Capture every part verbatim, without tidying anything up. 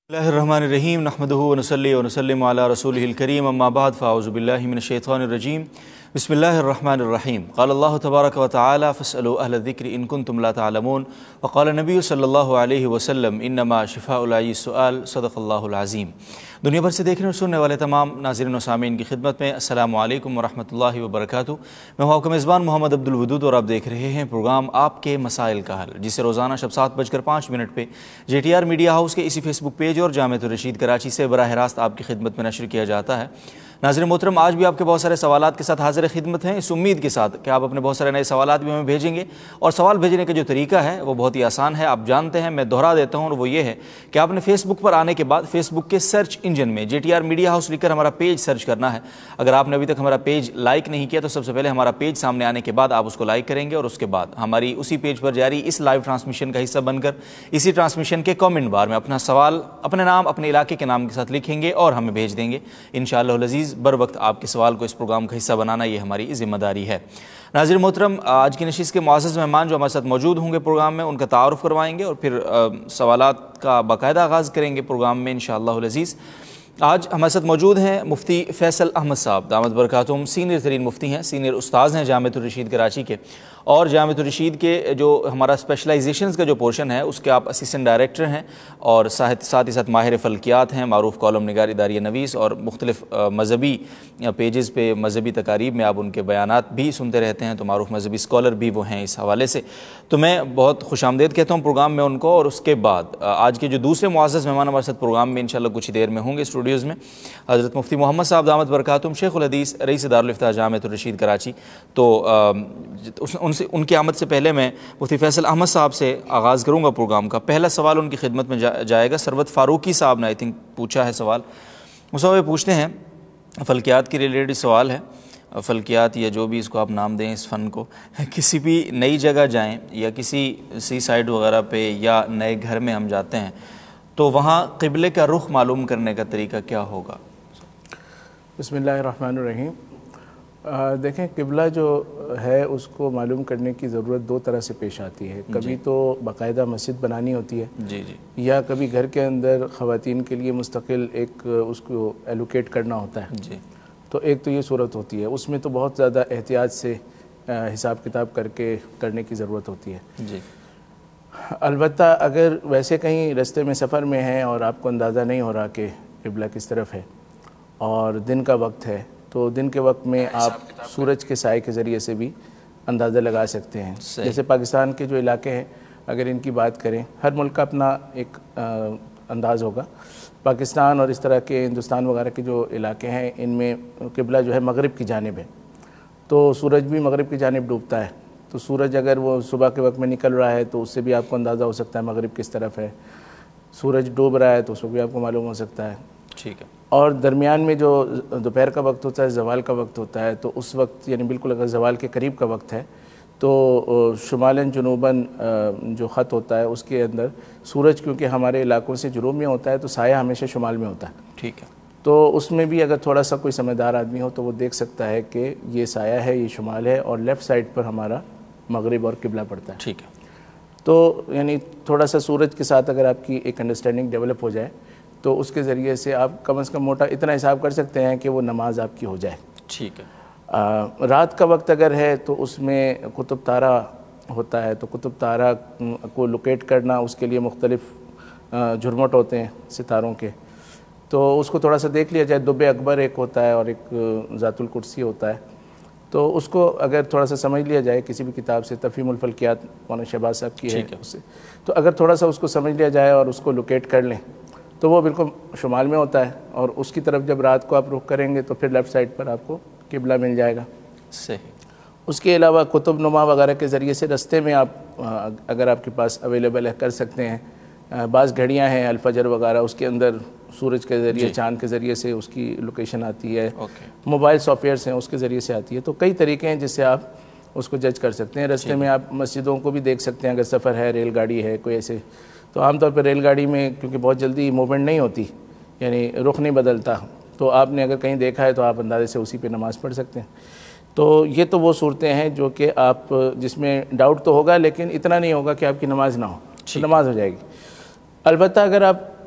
اللہ الرحمن الرحیم نحمدہ ونصلی ونسلم علی رسولہ الکریم اما بعد فاعوذ باللہ من الشیطان الرجیم بسم اللہ الرحمن الرحیم قال اللہ تبارک و تعالی فاسألوا اہل الذکر ان کنتم لا تعلمون وقال نبی صلی اللہ علیہ وسلم انما شفاء العی السؤال صدق اللہ العظیم۔ دنیا بھر سے دیکھنے اور سننے والے تمام ناظرین و سامعین کی خدمت میں السلام علیکم ورحمۃ اللہ وبرکاتہ۔ میں ہوں آپ کا میزبان محمد عبدالودود اور آپ دیکھ رہے ہیں پروگرام آپ کے مسائل کا حل، جسے روزانہ شب سات بج کر پانچ منٹ پہ J T R media house کے اسی فیس بک پیج اور جامعۃ الرشید کراچی سے براہ راست آپ کی خدمت میں نشر کیا جاتا ہے۔ ناظرین محترم، آج بھی آپ کے بہت سارے سوالات کے ساتھ حاضر خدمت ہیں، اس امید کے ساتھ کہ آپ اپنے بہت سارے نئے سوالات بھی ہمیں بھیجیں گے، اور سوال بھیجنے کا جو طریقہ ہے وہ بہت ہی آسان ہے، آپ جانتے ہیں، میں دہرا دیتا ہوں، اور وہ یہ ہے کہ آپ نے فیس بک پر آنے کے بعد فیس بک کے سرچ انجن میں J T R media house لکھ کر ہمارا پیج سرچ کرنا ہے۔ اگر آپ نے ابھی تک ہمارا پیج لائک نہیں کیا تو سب سے پہلے ہمارا پیج سامنے آنے کے بعد آپ اس کو لائک کریں گے، اور اس کے بعد ہماری اسی پیج پر جاری اس لائیو ٹرانسمیشن کا حصہ بن کر اسی ٹرانسمیشن کے کامنٹ بار میں اپنا سوال اپنے نام اپنے علاقے کے نام کے ساتھ لکھیں گے اور ہمیں بھیج دیں گے۔ انشاءاللہ العزیز بر وقت آپ کے سوال کو اس پروگرام کا حصہ بنانا یہ ہماری ذمہ داری ہے۔ ناظرین محترم، آج کی نشست کے معزز مہمان جو ہمارے ساتھ موجود ہوں گے پروگرام میں، ان کا تعارف کروائیں گے اور پھر سوالات کا باقاعدہ آغاز کریں گے پروگرام میں انشاءاللہ العزیز۔ آج ہمارے ساتھ موجود ہیں مفتی فیصل احمد صاحب دامت برکاتہم، سینئر ترین مفتی ہیں، سینئر استاذ ہیں جامعۃ الرشید کراچی کے، اور جامعۃ الرشید کے جو ہمارا اسپیشلائزیشنز کا جو پورشن ہے اس کے آپ اسسٹنٹ ڈائریکٹر ہیں، اور ساتھ ہی ساتھ ماہر فلکیات ہیں، معروف کالم نگار، اداریہ نویس، اور مختلف مذہبی پیجز پہ مذہبی تقاریب میں آپ ان کے بیانات بھی سنتے رہتے ہیں، تو معروف مذہبی اسکالر بھی وہ ہیں اس حوالے سے۔ تو میں بہت خوش آمدید کہتا ہوں پروگرام میں ان کو، اور اس کے بعد آج کے جو دوسرے معزز مہمان ہمارے ساتھ پروگرام میں انشاءاللہ کچھ دیر میں ہوں گے اسٹوڈیوز میں، حضرت مفتی محمد صاحب دامت برکاتہم، شیخ الحدیث، رئیس دارالفتاء جامعۃ الرشید کراچی۔ تو ان سے ان کی آمد سے پہلے میں مفتی فیصل احمد صاحب سے آغاز کروں گا پروگرام کا۔ پہلا سوال ان کی خدمت میں جائے گا، سروت فاروقی صاحب نے آئی تھنک پوچھا ہے سوال۔ وہ پوچھتے ہیں، فلکیات کی ریلیٹڈ سوال ہے، فلکیات یا جو بھی اس کو آپ نام دیں اس فن کو، کسی بھی نئی جگہ جائیں یا کسی سی سائڈ وغیرہ پہ یا نئے گھر میں ہم جاتے ہیں تو وہاں قبلے کا رخ معلوم کرنے کا طریقہ کیا ہوگا؟ بسم اللہ الرحمن الرحیم۔ دیکھیں، قبلہ جو ہے اس کو معلوم کرنے کی ضرورت دو طرح سے پیش آتی ہے، کبھی تو باقاعدہ مسجد بنانی ہوتی ہے، جی جی یا کبھی گھر کے اندر خواتین کے لیے مستقل ایک اس کو ایلوکیٹ کرنا ہوتا ہے، جی تو ایک تو یہ صورت ہوتی ہے، اس میں تو بہت زیادہ احتیاط سے حساب کتاب کر کے کرنے کی ضرورت ہوتی ہے۔ جی البتہ اگر ویسے کہیں رستے میں سفر میں ہیں اور آپ کو اندازہ نہیں ہو رہا کہ قبلہ کس طرف ہے اور دن کا وقت ہے، تو دن کے وقت میں آپ سورج کے سائے کے ذریعے سے بھی اندازہ لگا سکتے ہیں۔ جیسے پاکستان کے جو علاقے ہیں اگر ان کی بات کریں، ہر ملک کا اپنا ایک انداز ہوگا۔ پاکستان اور اس طرح کے ہندوستان وغیرہ کے جو علاقے ہیں ان میں قبلہ جو ہے مغرب کی جانب ہے، تو سورج بھی مغرب کی جانب ڈوبتا ہے، تو سورج اگر وہ صبح کے وقت میں نکل رہا ہے تو اس سے بھی آپ کو اندازہ ہو سکتا ہے مغرب کس طرف ہے، سورج ڈوب رہا ہے تو اس کو بھی آپ کو معلوم ہو سکتا ہے۔ ٹھیک ہے۔ اور درمیان میں جو دوپہر کا وقت ہوتا ہے، زوال کا وقت ہوتا ہے، تو اس وقت یعنی بالکل اگر زوال کے قریب کا وقت ہے تو شمالاً جنوباً جو خط ہوتا ہے اس کے اندر سورج کیونکہ ہمارے علاقوں سے جنوب میں ہوتا ہے تو سایہ ہمیشہ شمال میں ہوتا ہے، ٹھیک ہے، تو اس میں بھی اگر تھوڑا سا کوئی سمجھدار آدمی ہو تو وہ دیکھ سکتا ہے کہ یہ سایہ ہے، یہ شمال ہے، اور لیفٹ سائڈ پر ہمارا مغرب اور قبلہ پڑتا ہے۔ ٹھیک ہے۔ تو یعنی تھوڑا سا سورج کے ساتھ اگر آپ کی ایک انڈرسٹینڈنگ ڈیولپ ہو جائے تو اس کے ذریعے سے آپ کم از کم موٹا اتنا حساب کر سکتے ہیں کہ وہ نماز آپ کی ہو جائے۔ ٹھیک ہے۔ رات کا وقت اگر ہے تو اس میں قطب تارہ ہوتا ہے، تو قطب تارہ کو لوکیٹ کرنا اس کے لیے مختلف جھرمٹ ہوتے ہیں ستاروں کے، تو اس کو تھوڑا سا دیکھ لیا جائے۔ دب اکبر ایک ہوتا ہے اور ایک ذات الکرسی ہوتا ہے، تو اس کو اگر تھوڑا سا سمجھ لیا جائے کسی بھی کتاب سے، تفہیم الفلکیات مولانا شہباز صاحب کی ہے اس سے، تو اگر تھوڑا سا اس کو سمجھ لیا جائے اور اس کو لوکیٹ کر لیں تو وہ بالکل شمال میں ہوتا ہے، اور اس کی طرف جب رات کو آپ رخ کریں گے تو پھر لیفٹ سائڈ پر آپ کو قبلہ مل جائے گا۔ صحیح۔ اس کے علاوہ قطب نما وغیرہ کے ذریعے سے رستے میں آپ اگر آپ کے پاس اویلیبل ہے کر سکتے ہیں۔ بعض گھڑیاں ہیں الفجر وغیرہ، اس کے اندر سورج کے ذریعے چاند کے ذریعے سے اس کی لوکیشن آتی ہے، موبائل سافٹ ویئرس ہیں اس کے ذریعے سے آتی ہے، تو کئی طریقے ہیں جس سے آپ اس کو جج کر سکتے ہیں۔ رستے میں آپ مسجدوں کو بھی دیکھ سکتے ہیں، اگر سفر ہے، ریل گاڑی ہے کوئی ایسے، تو عام طور پر ریل گاڑی میں کیونکہ بہت جلدی موومنٹ نہیں ہوتی، یعنی رخ نہیں بدلتا، تو آپ نے اگر کہیں دیکھا ہے تو آپ اندازے سے اسی پہ نماز پڑھ سکتے ہیں۔ تو یہ تو وہ صورتیں ہیں جو کہ آپ جس میں ڈاؤٹ تو ہوگا لیکن اتنا نہیں ہوگا کہ آپ کی نماز نہ ہو، تو نماز ہو جائے گی۔ البتہ اگر آپ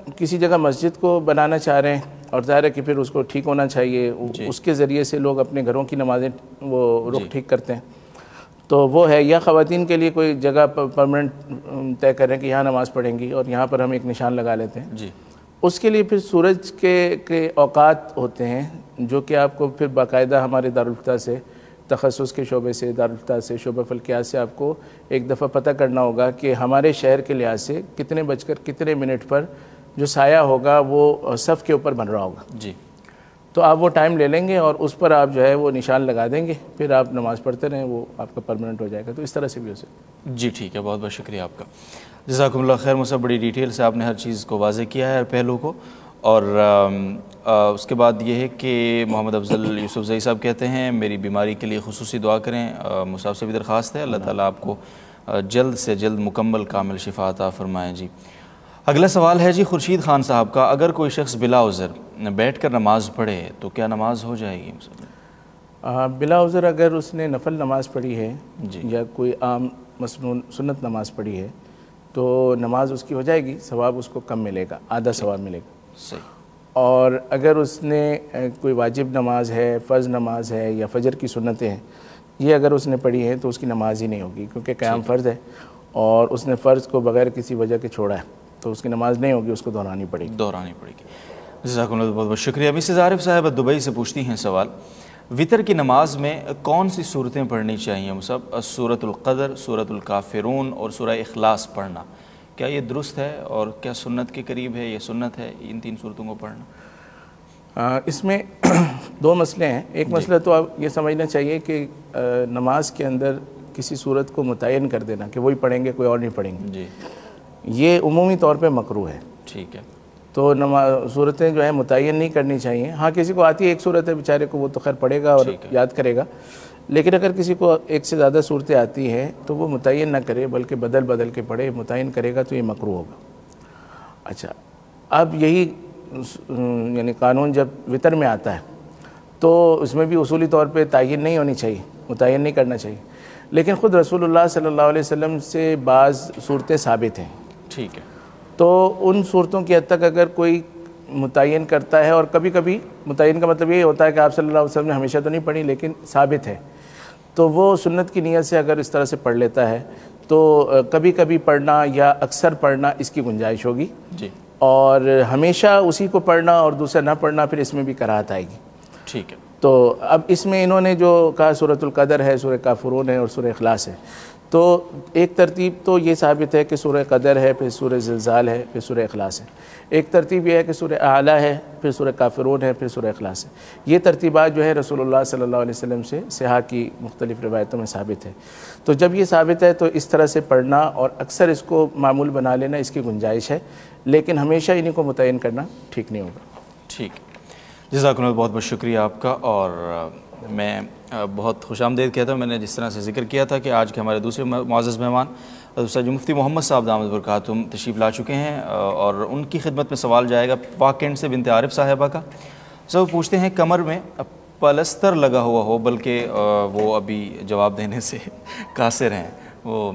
کسی جگہ مسجد کو بنانا چاہ رہے ہیں اور ظاہر ہے کہ پھر اس کو ٹھیک ہونا چاہیے، اس کے ذریعے سے لوگ اپنے گھروں کی نمازیں وہ رخ ٹھیک کرتے ہیں، تو وہ ہے. یا خواتین کے لیے کوئی جگہ پرماننٹ طے کریں کہ یہاں نماز پڑھیں گی اور یہاں پر ہم ایک نشان لگا لیتے ہیں. جی اس کے لیے پھر سورج کے کے اوقات ہوتے ہیں جو کہ آپ کو پھر باقاعدہ ہمارے دارالفتہ سے تخصص کے شعبے سے دارالفتہ سے شعبہ فلکیات سے آپ کو ایک دفعہ پتہ کرنا ہوگا کہ ہمارے شہر کے لحاظ سے کتنے بج کر کتنے منٹ پر جو سایہ ہوگا وہ صف کے اوپر بن رہا ہوگا. جی تو آپ وہ ٹائم لے لیں گے اور اس پر آپ جو ہے وہ نشان لگا دیں گے، پھر آپ نماز پڑھتے رہیں، وہ آپ کا پرماننٹ ہو جائے گا. تو اس طرح سے بھی ہو سکتا ہے. جی ٹھیک ہے، بہت بہت شکریہ آپ کا، جزاکم اللہ خیر. مصعب بڑی ڈیٹیل سے آپ نے ہر چیز کو واضح کیا ہے، ہر پہلو کو. اور اس کے بعد یہ ہے کہ محمد افضل یوسف زئی صاحب کہتے ہیں میری بیماری کے لیے خصوصی دعا کریں. مصعب سے بھی درخواست ہے، اللہ تعالیٰ آپ کو جلد سے جلد مکمل کامل شفا عطا فرمائیں. جی اگلا سوال ہے جی خورشید خان صاحب کا، اگر کوئی شخص بلا عذر بیٹھ کر نماز پڑھے تو کیا نماز ہو جائے گی؟ بلا عذر اگر اس نے نفل نماز پڑھی ہے جی یا کوئی عام مسنون سنت نماز پڑھی ہے تو نماز اس کی ہو جائے گی، ثواب اس کو کم ملے گا، آدھا ثواب ملے گا. صحیح. اور اگر اس نے کوئی واجب نماز ہے، فرض نماز ہے یا فجر کی سنتیں ہیں، یہ اگر اس نے پڑھی ہیں تو اس کی نماز ہی نہیں ہوگی، کیونکہ قیام فرض ہے اور اس نے فرض کو بغیر کسی وجہ کے چھوڑا ہے تو اس کی نماز نہیں ہوگی، اس کو دہرانی پڑے گی. دہرانی پڑے گی. جزاکم اللہ، بہت بہت شکریہ. مسز عارف صاحب دبئی سے پوچھتی ہیں سوال، وطر کی نماز میں کون سی صورتیں پڑھنی چاہیے؟ مصعب سورۃ القدر، سورۃ الکافرون اور سورہ اخلاص پڑھنا، کیا یہ درست ہے اور کیا سنت کے قریب ہے؟ یہ سنت ہے ان تین صورتوں کو پڑھنا؟ اس میں دو مسئلے ہیں. ایک مسئلہ تو آپ یہ سمجھنا چاہیے کہ نماز کے اندر کسی صورت کو متعین کر دینا کہ وہی پڑھیں گے، کوئی اور نہیں پڑھیں گے، جی یہ عمومی طور پہ مکروہ ہے. ٹھیک ہے. تو نماز صورتیں جو ہیں متعین نہیں کرنی چاہیے. ہاں کسی کو آتی ہے ایک صورت ہے بیچارے کو، وہ تو خیر پڑھے گا اور یاد کرے گا، لیکن اگر کسی کو ایک سے زیادہ صورتیں آتی ہیں تو وہ متعین نہ کرے بلکہ بدل بدل کے پڑھے. متعین کرے گا تو یہ مکروہ ہوگا. اچھا، اب یہی یعنی قانون جب وطر میں آتا ہے تو اس میں بھی اصولی طور پہ تعین نہیں ہونی چاہیے، متعین نہیں کرنا چاہیے، لیکن خود رسول اللہ صلی اللہ علیہ وسلم سے بعض صورتیں ثابت ہیں. ٹھیک ہے. تو ان صورتوں کی حد تک اگر کوئی متعین کرتا ہے، اور کبھی کبھی متعین کا مطلب یہ ہوتا ہے کہ آپ صلی اللہ علیہ وسلم نے ہمیشہ تو نہیں پڑھی لیکن ثابت ہے، تو وہ سنت کی نیت سے اگر اس طرح سے پڑھ لیتا ہے تو کبھی کبھی پڑھنا یا اکثر پڑھنا اس کی گنجائش ہوگی. جی. اور ہمیشہ اسی کو پڑھنا اور دوسرا نہ پڑھنا پھر اس میں بھی کراہت آئے گی. ٹھیک ہے. تو اب اس میں انہوں نے جو کہا سورۃ القدر ہے، سورہ کافرون ہے اور سورہ اخلاص ہے، تو ایک ترتیب تو یہ ثابت ہے کہ سورہ قدر ہے، پھر سورہ زلزال ہے، پھر سورہ اخلاص ہے. ایک ترتیب یہ ہے کہ سورہ اعلیٰ ہے، پھر سورہ کافرون ہے، پھر سورہ اخلاص ہے. یہ ترتیبات جو ہے رسول اللہ صلی اللہ علیہ وسلم سے صحاح کی مختلف روایتوں میں ثابت ہے. تو جب یہ ثابت ہے تو اس طرح سے پڑھنا اور اکثر اس کو معمول بنا لینا اس کی گنجائش ہے، لیکن ہمیشہ انہیں کو متعین کرنا ٹھیک نہیں ہوگا. ٹھیک. جزاکم اللہ، بہت بہت شکریہ آپ کا. اور میں بہت خوش آمدید کہتا ہوں. میں نے جس طرح سے ذکر کیا تھا کہ آج کے ہمارے دوسرے معزز مہمان سید مفتی محمد صاحب دامت برکاتہم تشریف لا چکے ہیں اور ان کی خدمت میں سوال جائے گا واکینڈ سے بنت عارف صاحبہ کا. سب پوچھتے ہیں کمر میں پلستر لگا ہوا ہو، بلکہ وہ ابھی جواب دینے سے قاصر ہیں، وہ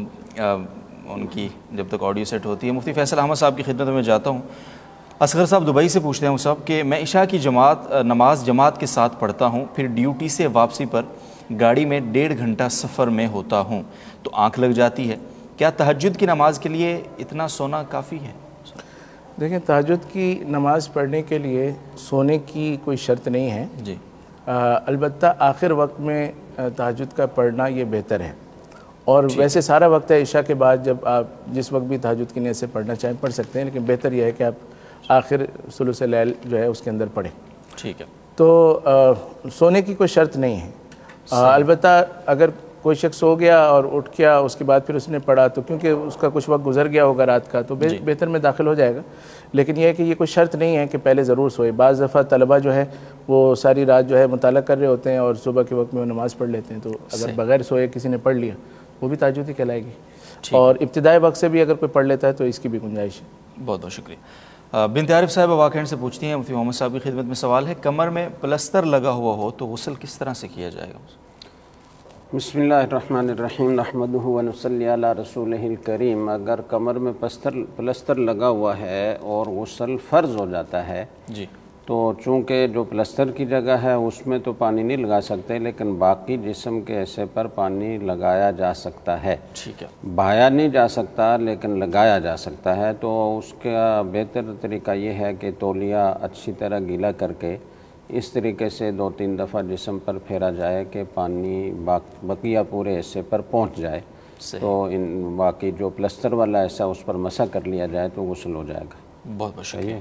ان کی جب تک آڈیو سیٹ ہوتی ہے. مفتی فیصل احمد صاحب کی خدمت میں جاتا ہوں. اصغر صاحب دبئی سے پوچھتے ہیں صاحب کہ میں عشاء کی جماعت نماز جماعت کے ساتھ پڑھتا ہوں، پھر ڈیوٹی سے واپسی پر گاڑی میں ڈیڑھ گھنٹہ سفر میں ہوتا ہوں تو آنکھ لگ جاتی ہے، کیا تہجد کی نماز کے لیے اتنا سونا کافی ہے؟ دیکھیں، تہجد کی نماز پڑھنے کے لیے سونے کی کوئی شرط نہیں ہے. جی. البتہ آخر وقت میں تہجد کا پڑھنا یہ بہتر ہے، اور ویسے سارا وقت ہے عشاء کے بعد، جب آپ جس وقت بھی تہجد کی نیت سے پڑھنا چاہیں پڑھ سکتے ہیں، لیکن بہتر یہ ہے کہ آپ آخر ثلث لیل جو ہے اس کے اندر پڑھیں. ٹھیک ہے. تو سونے کی کوئی شرط نہیں ہے. البتہ اگر کوئی شخص سو گیا اور اٹھ گیا اس کے بعد پھر اس نے پڑھا تو کیونکہ اس کا کچھ وقت گزر گیا ہوگا رات کا تو بہتر میں داخل ہو جائے گا. لیکن یہ ہے کہ یہ کوئی شرط نہیں ہے کہ پہلے ضرور سوئے. بعض دفعہ طلبہ جو ہے وہ ساری رات جو ہے مطالعہ کر رہے ہوتے ہیں اور صبح کے وقت میں وہ نماز پڑھ لیتے ہیں، تو اگر بغیر سوئے کسی نے پڑھ لیا وہ بھی تہجد ہی کہلائے گی. اور ابتدائی وقت سے بھی اگر کوئی پڑھ لیتا ہے تو اس کی بھی گنجائش ہے. بہت بہت شکریہ. بنت عارف صاحب واقعین سے پوچھتی ہیں، مفتی محمد صاحب کی خدمت میں سوال ہے، کمر میں پلستر لگا ہوا ہو تو غسل کس طرح سے کیا جائے گا؟ بسم اللہ الرحمن الرحیم نحمدہ ونصلی علی رسولہ الکریم. اگر کمر میں پلستر پلستر لگا ہوا ہے اور غسل فرض ہو جاتا ہے جی تو چونکہ جو پلستر کی جگہ ہے اس میں تو پانی نہیں لگا سکتے، لیکن باقی جسم کے حصے پر پانی لگایا جا سکتا ہے. ٹھیک ہے. بہایا نہیں جا سکتا لیکن لگایا جا سکتا ہے. تو اس کا بہتر طریقہ یہ ہے کہ تولیہ اچھی طرح گیلا کر کے اس طریقے سے دو تین دفعہ جسم پر پھیرا جائے کہ پانی بقیہ پورے حصے پر پہنچ جائے. تو ان باقی جو پلستر والا حصہ اس پر مسح کر لیا جائے تو غسل ہو جائے گا. بہت بہت شکریہ.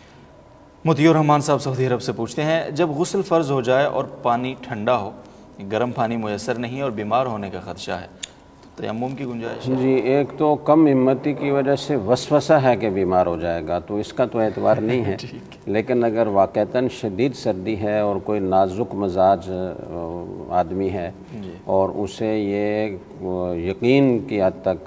مطیع الرحمان صاحب سعودی عرب سے پوچھتے ہیں، جب غسل فرض ہو جائے اور پانی ٹھنڈا ہو، گرم پانی میسر نہیں اور بیمار ہونے کا خدشہ ہے، تو تیمم کی گنجائش ہے؟ جی، ایک تو کم ہمتی کی وجہ سے وسوسہ ہے کہ بیمار ہو جائے گا، تو اس کا تو اعتبار نہیں ہے. لیکن اگر واقعتاً شدید سردی ہے اور کوئی نازک مزاج آدمی ہے اور اسے یہ یقین کی حد تک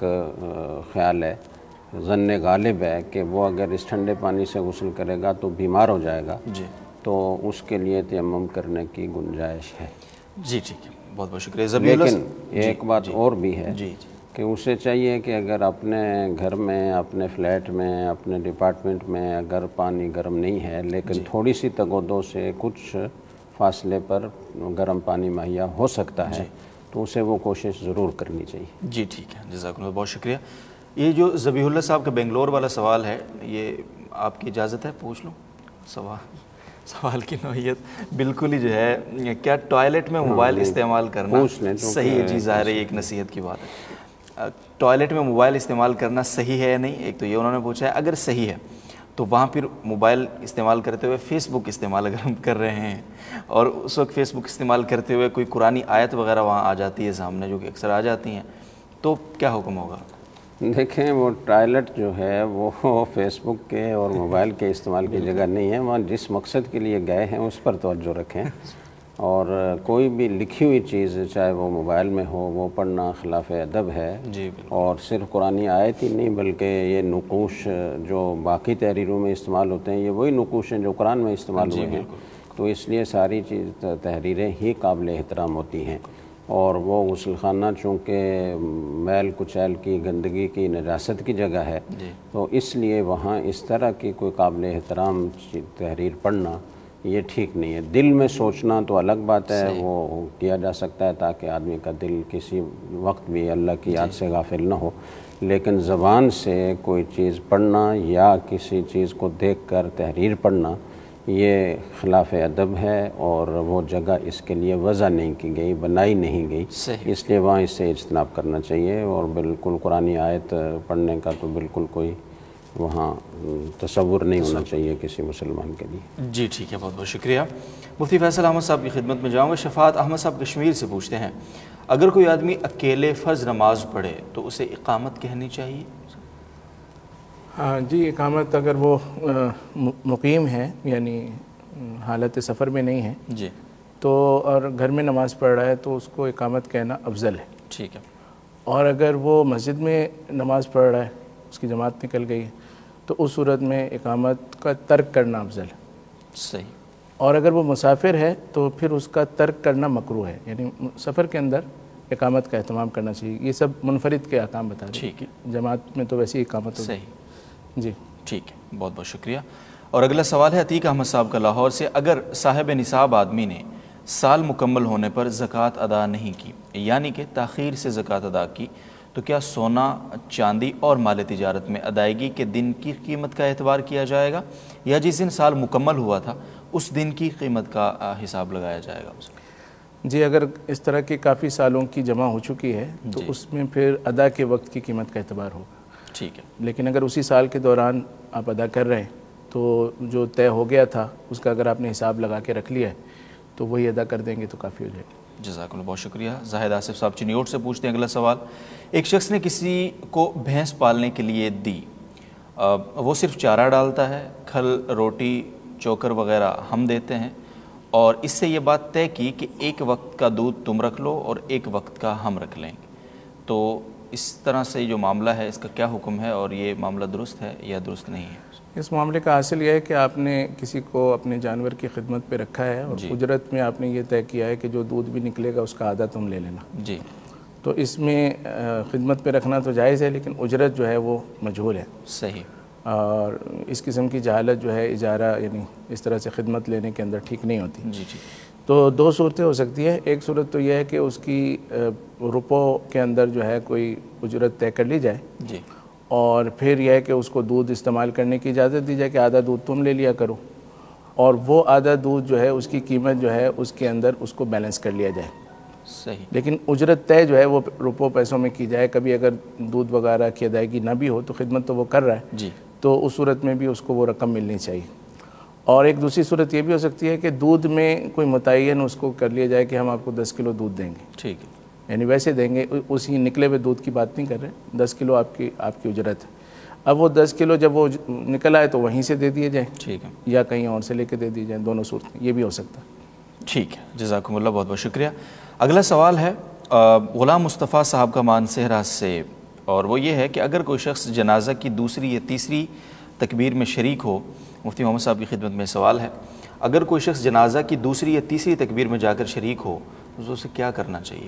خیال ہے، ظن غالب ہے کہ وہ اگر اس ٹھنڈے پانی سے غسل کرے گا تو بیمار ہو جائے گا، جی تو اس کے لیے تیمم کرنے کی گنجائش ہے. جی ٹھیک ہے، بہت بہت شکریہ. لیکن ایک بات اور بھی ہے جی کہ اسے چاہیے کہ اگر اپنے گھر میں، اپنے فلیٹ میں، اپنے ڈپارٹمنٹ میں اگر پانی گرم نہیں ہے لیکن تھوڑی سی تگودو سے کچھ فاصلے پر گرم پانی مہیا ہو سکتا ہے تو اسے وہ کوشش ضرور کرنی چاہیے. جی ٹھیک ہے، جزاک اللہ، بہت شکریہ. یہ جو ذبیح اللہ صاحب کا بنگلور والا سوال ہے، یہ آپ کی اجازت ہے پوچھ لوں؟ سوال سوال کی نوعیت بالکل ہی جو ہے، کیا ٹوائلٹ میں موبائل استعمال کرنا صحیح ہے؟ جی ظاہر ہے ایک نصیحت کی بات ہے. ٹوائلٹ میں موبائل استعمال کرنا صحیح ہے یا نہیں، ایک تو یہ انہوں نے پوچھا ہے. اگر صحیح ہے تو وہاں پھر موبائل استعمال کرتے ہوئے فیس بک استعمال اگر ہم کر رہے ہیں اور اس وقت فیس بک استعمال کرتے ہوئے کوئی قرآنی آیت وغیرہ وہاں آ جاتی ہے سامنے، جو کہ اکثر آ جاتی ہیں، تو کیا حکم ہوگا؟ دیکھیں، وہ ٹوائلٹ جو ہے وہ فیس بک کے اور موبائل کے استعمال کی جگہ نہیں ہے. وہاں جس مقصد کے لیے گئے ہیں اس پر توجہ رکھیں، اور کوئی بھی لکھی ہوئی چیز چاہے وہ موبائل میں ہو وہ پڑھنا خلاف ادب ہے. جی اور صرف قرآنی آیت ہی نہیں بلکہ یہ نقوش جو باقی تحریروں میں استعمال ہوتے ہیں یہ وہی نقوش ہیں جو قرآن میں استعمال ہوئے ہیں. تو اس لیے ساری چیز تحریریں ہی قابل احترام ہوتی ہیں. اور وہ غسل خانہ چونکہ میل کچیل کی، گندگی کی، نجاست کی جگہ ہے، تو اس لیے وہاں اس طرح کی کوئی قابل احترام تحریر پڑھنا یہ ٹھیک نہیں ہے. دل میں سوچنا تو الگ بات ہے، وہ کیا جا سکتا ہے تاکہ آدمی کا دل کسی وقت بھی اللہ کی یاد سے غافل نہ ہو. لیکن زبان سے کوئی چیز پڑھنا یا کسی چیز کو دیکھ کر تحریر پڑھنا یہ خلاف ادب ہے، اور وہ جگہ اس کے لیے وضع نہیں کی گئی، بنائی نہیں گئی. اس لیے وہاں اس سے اجتناب کرنا چاہیے. اور بالکل قرآنی آیت پڑھنے کا تو بالکل کوئی وہاں تصور نہیں ہونا چاہیے کسی مسلمان کے لیے. جی ٹھیک ہے، بہت بہت شکریہ. مفتی فیصل احمد صاحب کی خدمت میں جاؤں گا. شفاعت احمد صاحب کشمیر سے پوچھتے ہیں، اگر کوئی آدمی اکیلے فرض نماز پڑھے تو اسے اقامت کہنی چاہیے؟ ہاں جی، اقامت اگر وہ مقیم ہے یعنی حالت سفر میں نہیں ہے جی تو اور گھر میں نماز پڑھ رہا ہے تو اس کو اقامت کہنا افضل ہے. ٹھیک ہے. اور اگر وہ مسجد میں نماز پڑھ رہا ہے، اس کی جماعت نکل گئی ہے، تو اس صورت میں اقامت کا ترک کرنا افضل ہے. صحیح. اور اگر وہ مسافر ہے تو پھر اس کا ترک کرنا مکروہ ہے، یعنی سفر کے اندر اقامت کا اہتمام کرنا چاہیے. یہ سب منفرد کے احکام بتا دیں. ٹھیک ہے. جماعت میں تو ویسی اقامت ہوگی. صحیح. جی ٹھیک ہے، بہت بہت شکریہ. اور اگلا سوال ہے عتیق احمد صاحب کا لاہور سے، اگر صاحب نصاب آدمی نے سال مکمل ہونے پر زکوٰۃ ادا نہیں کی، یعنی کہ تاخیر سے زکوٰۃ ادا کی، تو کیا سونا، چاندی اور مال تجارت میں ادائیگی کے دن کی قیمت کا اعتبار کیا جائے گا، یا جس دن سال مکمل ہوا تھا اس دن کی قیمت کا حساب لگایا جائے گا؟ جی، اگر اس طرح کی کافی سالوں کی جمع ہو چکی ہے تو اس میں پھر ادا کے وقت کی قیمت کا اعتبار ہوگا. ٹھیک ہے. لیکن اگر اسی سال کے دوران آپ ادا کر رہے ہیں تو جو طے ہو گیا تھا اس کا اگر آپ نے حساب لگا کے رکھ لیا ہے تو وہی ادا کر دیں گے تو کافی ہو جائے گا. جزاک اللہ، بہت شکریہ. زاہد آصف صاحب چنیوٹ سے پوچھتے ہیں اگلا سوال، ایک شخص نے کسی کو بھینس پالنے کے لیے دی، وہ صرف چارہ ڈالتا ہے، کھل، روٹی، چوکر وغیرہ ہم دیتے ہیں، اور اس سے یہ بات طے کی کہ ایک وقت کا دودھ تم رکھ لو اور ایک وقت کا ہم رکھ لیں گے، تو اس طرح سے جو معاملہ ہے اس کا کیا حکم ہے، اور یہ معاملہ درست ہے یا درست نہیں ہے؟ اس معاملے کا حاصل یہ ہے کہ آپ نے کسی کو اپنے جانور کی خدمت پہ رکھا ہے اور اجرت میں آپ نے یہ طے کیا ہے کہ جو دودھ بھی نکلے گا اس کا آدھا تم لے لینا جی، تو اس میں خدمت پہ رکھنا تو جائز ہے، لیکن اجرت جو ہے وہ مجہول ہے. صحیح. اور اس قسم کی جہالت جو ہے اجارہ یعنی اس طرح سے خدمت لینے کے اندر ٹھیک نہیں ہوتی. جی جی. تو دو صورتیں ہو سکتی ہیں. ایک صورت تو یہ ہے کہ اس کی روپوں کے اندر جو ہے کوئی اجرت طے کر لی جائے جی، اور پھر یہ ہے کہ اس کو دودھ استعمال کرنے کی اجازت دی جائے کہ آدھا دودھ تم لے لیا کرو، اور وہ آدھا دودھ جو ہے اس کی قیمت جو ہے اس کے اندر اس کو بیلنس کر لیا جائے. صحیح. لیکن اجرت طے جو ہے وہ روپوں پیسوں میں کی جائے. کبھی اگر دودھ وغیرہ کی ادائیگی نہ بھی ہو تو خدمت تو وہ کر رہا ہے جی، تو اس صورت میں بھی اس کو وہ رقم ملنی چاہیے. اور ایک دوسری صورت یہ بھی ہو سکتی ہے کہ دودھ میں کوئی متعین اس کو کر لیا جائے کہ ہم آپ کو دس کلو دودھ دیں گے. ٹھیک ہے. یعنی ویسے دیں گے، اسی نکلے ہوئے دودھ کی بات نہیں کر رہے. دس کلو آپ کی آپ کی اجرت ہے. اب وہ دس کلو جب وہ نکل آئے تو وہیں سے دے دیے جائیں. ٹھیک ہے. یا کہیں اور سے لے کے دے دیے جائیں. دونوں صورتیں یہ بھی ہو سکتا ہے. ٹھیک ہے، جزاکم اللہ، بہت بہت شکریہ. اگلا سوال ہے غلام مصطفیٰ صاحب کا مانسہرہ سے، اور وہ یہ ہے کہ اگر کوئی شخص جنازہ کی دوسری یا تیسری تکبیر میں شریک ہو، مفتی محمد صاحب کی خدمت میں سوال ہے، اگر کوئی شخص جنازہ کی دوسری یا تیسری تکبیر میں جا کر شریک ہو تو اسے کیا کرنا چاہیے؟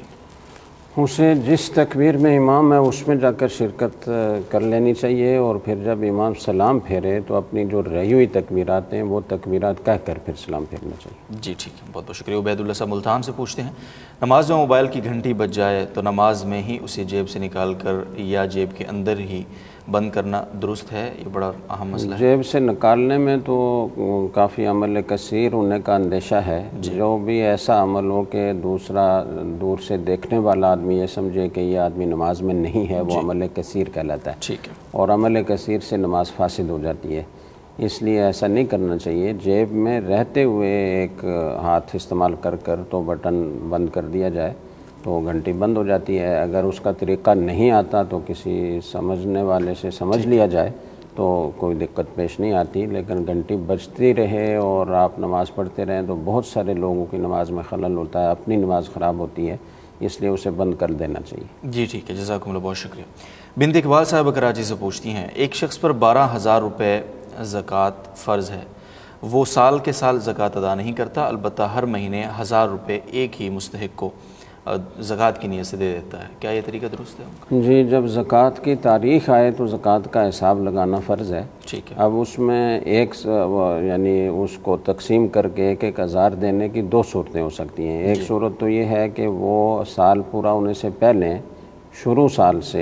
اسے جس تکبیر میں امام ہے اس میں جا کر شرکت کر لینی چاہیے، اور پھر جب امام سلام پھیرے تو اپنی جو رہی ہوئی تکبیرات ہیں وہ تکبیرات کہہ کر پھر سلام پھیرنا چاہیے. جی ٹھیک ہے، بہت بہت شکریہ. عبید اللہ صاحب ملتان سے پوچھتے ہیں، نماز میں موبائل کی گھنٹی بج جائے تو نماز میں ہی اسے جیب سے نکال کر یا جیب کے اندر ہی بند کرنا درست ہے؟ یہ بڑا اہم مسئلہ ہے. جیب سے نکالنے میں تو کافی عمل کثیر ہونے کا اندیشہ ہے. جو بھی ایسا عمل ہو کہ دوسرا دور سے دیکھنے والا آدمی یہ سمجھے کہ یہ آدمی نماز میں نہیں ہے، وہ عمل کثیر کہلاتا ہے. ٹھیک ہے. اور عمل کثیر سے نماز فاسد ہو جاتی ہے، اس لیے ایسا نہیں کرنا چاہیے. جیب میں رہتے ہوئے ایک ہاتھ استعمال کر کر تو بٹن بند کر دیا جائے تو گھنٹی بند ہو جاتی ہے. اگر اس کا طریقہ نہیں آتا تو کسی سمجھنے والے سے سمجھ لیا جائے تو کوئی دقت پیش نہیں آتی. لیکن گھنٹی بجتی رہے اور آپ نماز پڑھتے رہیں تو بہت سارے لوگوں کی نماز میں خلل ہوتا ہے، اپنی نماز خراب ہوتی ہے، اس لیے اسے بند کر دینا چاہیے. جی ٹھیک ہے، جزاکم اللہ، بہت شکریہ. بنت اقبال صاحب کراچی سے پوچھتی ہیں، ایک شخص پر بارہ ہزار روپے زکوٰۃ فرض ہے، وہ سال کے سال زکوٰۃ ادا نہیں کرتا، البتہ ہر مہینے ہزار روپے ایک ہی مستحق کو زکوٰۃ کی نیت سے دے دیتا ہے، کیا یہ طریقہ درست ہے؟ جی، جب زکوٰۃ کی تاریخ آئے تو زکوٰۃ کا حساب لگانا فرض ہے. ٹھیک ہے. اب اس میں ایک یعنی اس کو تقسیم کر کے ایک ایک ہزار دینے کی دو صورتیں ہو سکتی ہیں. ایک صورت تو یہ ہے کہ وہ سال پورا ہونے سے پہلے شروع سال سے،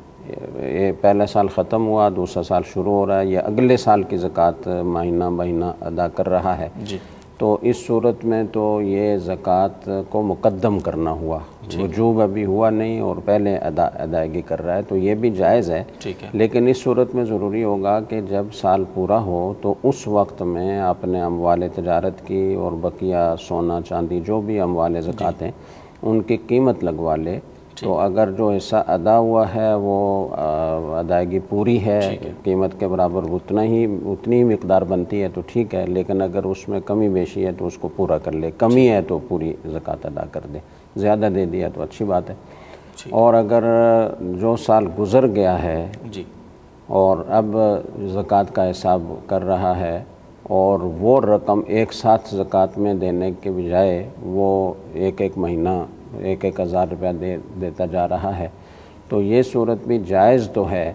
یہ پہلا سال ختم ہوا دوسرا سال شروع ہو رہا ہے، یا اگلے سال کی زکوٰۃ مہینہ مہینہ ادا کر رہا ہے. جی. تو اس صورت میں تو یہ زکوٰۃ کو مقدم کرنا ہوا، وجوب ابھی ہوا نہیں اور پہلے ادا ادائیگی کر رہا ہے، تو یہ بھی جائز ہے. ٹھیک ہے. لیکن اس صورت میں ضروری ہوگا کہ جب سال پورا ہو تو اس وقت میں اپنے اموال تجارت کی اور بقیہ سونا چاندی جو بھی اموال زکوٰۃ ہیں ان کی قیمت لگوا لے. تو اگر جو حصہ ادا ہوا ہے وہ ادائیگی پوری ہے، قیمت کے برابر اتنا ہی اتنی ہی مقدار بنتی ہے تو ٹھیک ہے، لیکن اگر اس میں کمی بیشی ہے تو اس کو پورا کر لے. کمی ہے تو پوری زکوٰۃ ادا کر دے، زیادہ دے دیا تو اچھی بات ہے. اور اگر جو سال گزر گیا ہے جی اور اب زکوٰۃ کا حساب کر رہا ہے اور وہ رقم ایک ساتھ زکوٰۃ میں دینے کے بجائے وہ ایک ایک مہینہ ایک ایک ہزار روپیہ دے دیتا جا رہا ہے تو یہ صورت بھی جائز تو ہے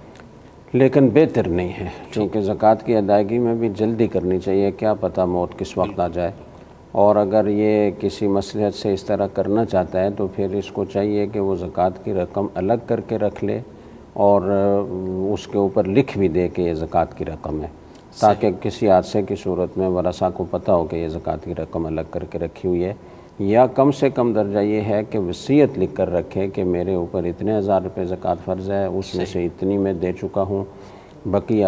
لیکن بہتر نہیں ہے، کیونکہ زکوٰۃ کی ادائیگی میں بھی جلدی کرنی چاہیے، کیا پتہ موت کس وقت آ جائے. اور اگر یہ کسی مصلحت سے اس طرح کرنا چاہتا ہے تو پھر اس کو چاہیے کہ وہ زکوٰۃ کی رقم الگ کر کے رکھ لے اور اس کے اوپر لکھ بھی دے کہ یہ زکوٰۃ کی رقم ہے، تاکہ کسی حادثے کی صورت میں ورثہ کو پتہ ہو کہ یہ زکوٰۃ کی رقم الگ کر کے رکھی ہوئی ہے. یا کم سے کم درجہ یہ ہے کہ وصیت لکھ کر رکھے کہ میرے اوپر اتنے ہزار روپے زکوٰۃ فرض ہے، اس میں سے اتنی میں دے چکا ہوں، بقیہ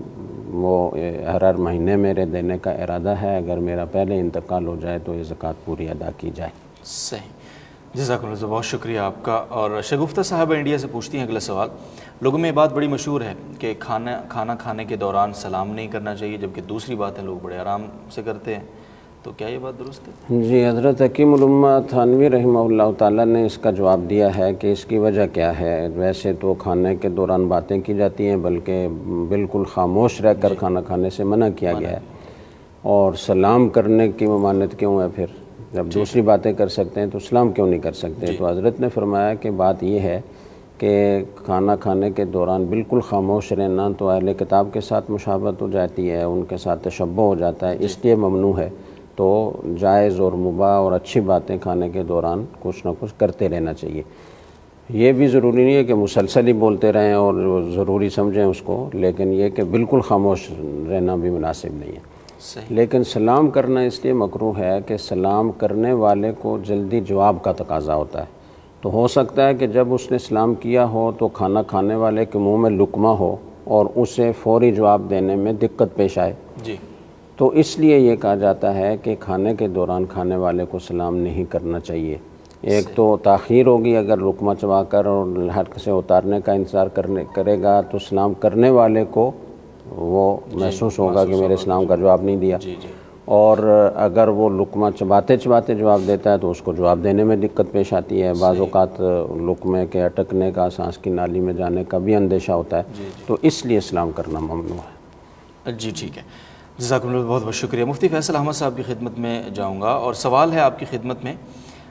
وہ ہر ہر مہینے میرے دینے کا ارادہ ہے، اگر میرا پہلے انتقال ہو جائے تو یہ زکوٰۃ پوری ادا کی جائے. صحیح، جزاک اللہ، بہت شکریہ آپ کا. اور شگفتہ صاحب انڈیا سے پوچھتی ہیں اگلا سوال، لوگوں میں یہ بات بڑی مشہور ہے کہ کھانا کھانا کھانے کے دوران سلام نہیں کرنا چاہیے، جبکہ دوسری باتیں لوگ بڑے آرام سے کرتے ہیں، تو کیا یہ بات درست ہے؟ جی، حضرت حکیم الامہ تھانوی رحمہ اللہ تعالیٰ نے اس کا جواب دیا ہے کہ اس کی وجہ کیا ہے۔ ویسے تو کھانے کے دوران باتیں کی جاتی ہیں، بلکہ بالکل خاموش رہ کر کھانا کھانے سے منع کیا گیا ہے، اور سلام کرنے کی ممانعت کیوں ہے پھر؟ جب دوسری باتیں کر سکتے ہیں تو سلام کیوں نہیں کر سکتے؟ تو حضرت نے فرمایا کہ بات یہ ہے کہ کھانا کھانے کے دوران بالکل خاموش رہنا تو اہل کتاب کے ساتھ مشابہت ہو جاتی ہے، ان کے ساتھ تشبہ ہو جاتا ہے، اس لیے ممنوع ہے۔ تو جائز اور مباح اور اچھی باتیں کھانے کے دوران کچھ نہ کچھ کرتے رہنا چاہیے۔ یہ بھی ضروری نہیں ہے کہ مسلسل ہی بولتے رہیں اور ضروری سمجھیں اس کو، لیکن یہ کہ بالکل خاموش رہنا بھی مناسب نہیں ہے۔ لیکن سلام کرنا اس لیے مکروہ ہے کہ سلام کرنے والے کو جلدی جواب کا تقاضا ہوتا ہے، تو ہو سکتا ہے کہ جب اس نے سلام کیا ہو تو کھانا کھانے والے کے منہ میں لقمہ ہو اور اسے فوری جواب دینے میں دقت پیش آئے، جی، تو اس لیے یہ کہا جاتا ہے کہ کھانے کے دوران کھانے والے کو سلام نہیں کرنا چاہیے۔ ایک تو تاخیر ہوگی، اگر لقمہ چبا کر اور حلق سے اتارنے کا انتظار کرنے کرے گا تو سلام کرنے والے کو وہ محسوس ہوگا کہ میرے سلام کا جواب نہیں دیا، اور اگر وہ لقمہ چباتے چباتے جواب دیتا ہے تو اس کو جواب دینے میں دقت پیش آتی ہے۔ بعض اوقات لقمے کے اٹکنے کا، سانس کی نالی میں جانے کا بھی اندیشہ ہوتا ہے، تو اس لیے سلام کرنا ممنوع ہے۔ جی ٹھیک ہے، جزاکم اللہ، بہت بہت شکریہ۔ مفتی فیصل احمد صاحب کی خدمت میں جاؤں گا، اور سوال ہے آپ کی خدمت میں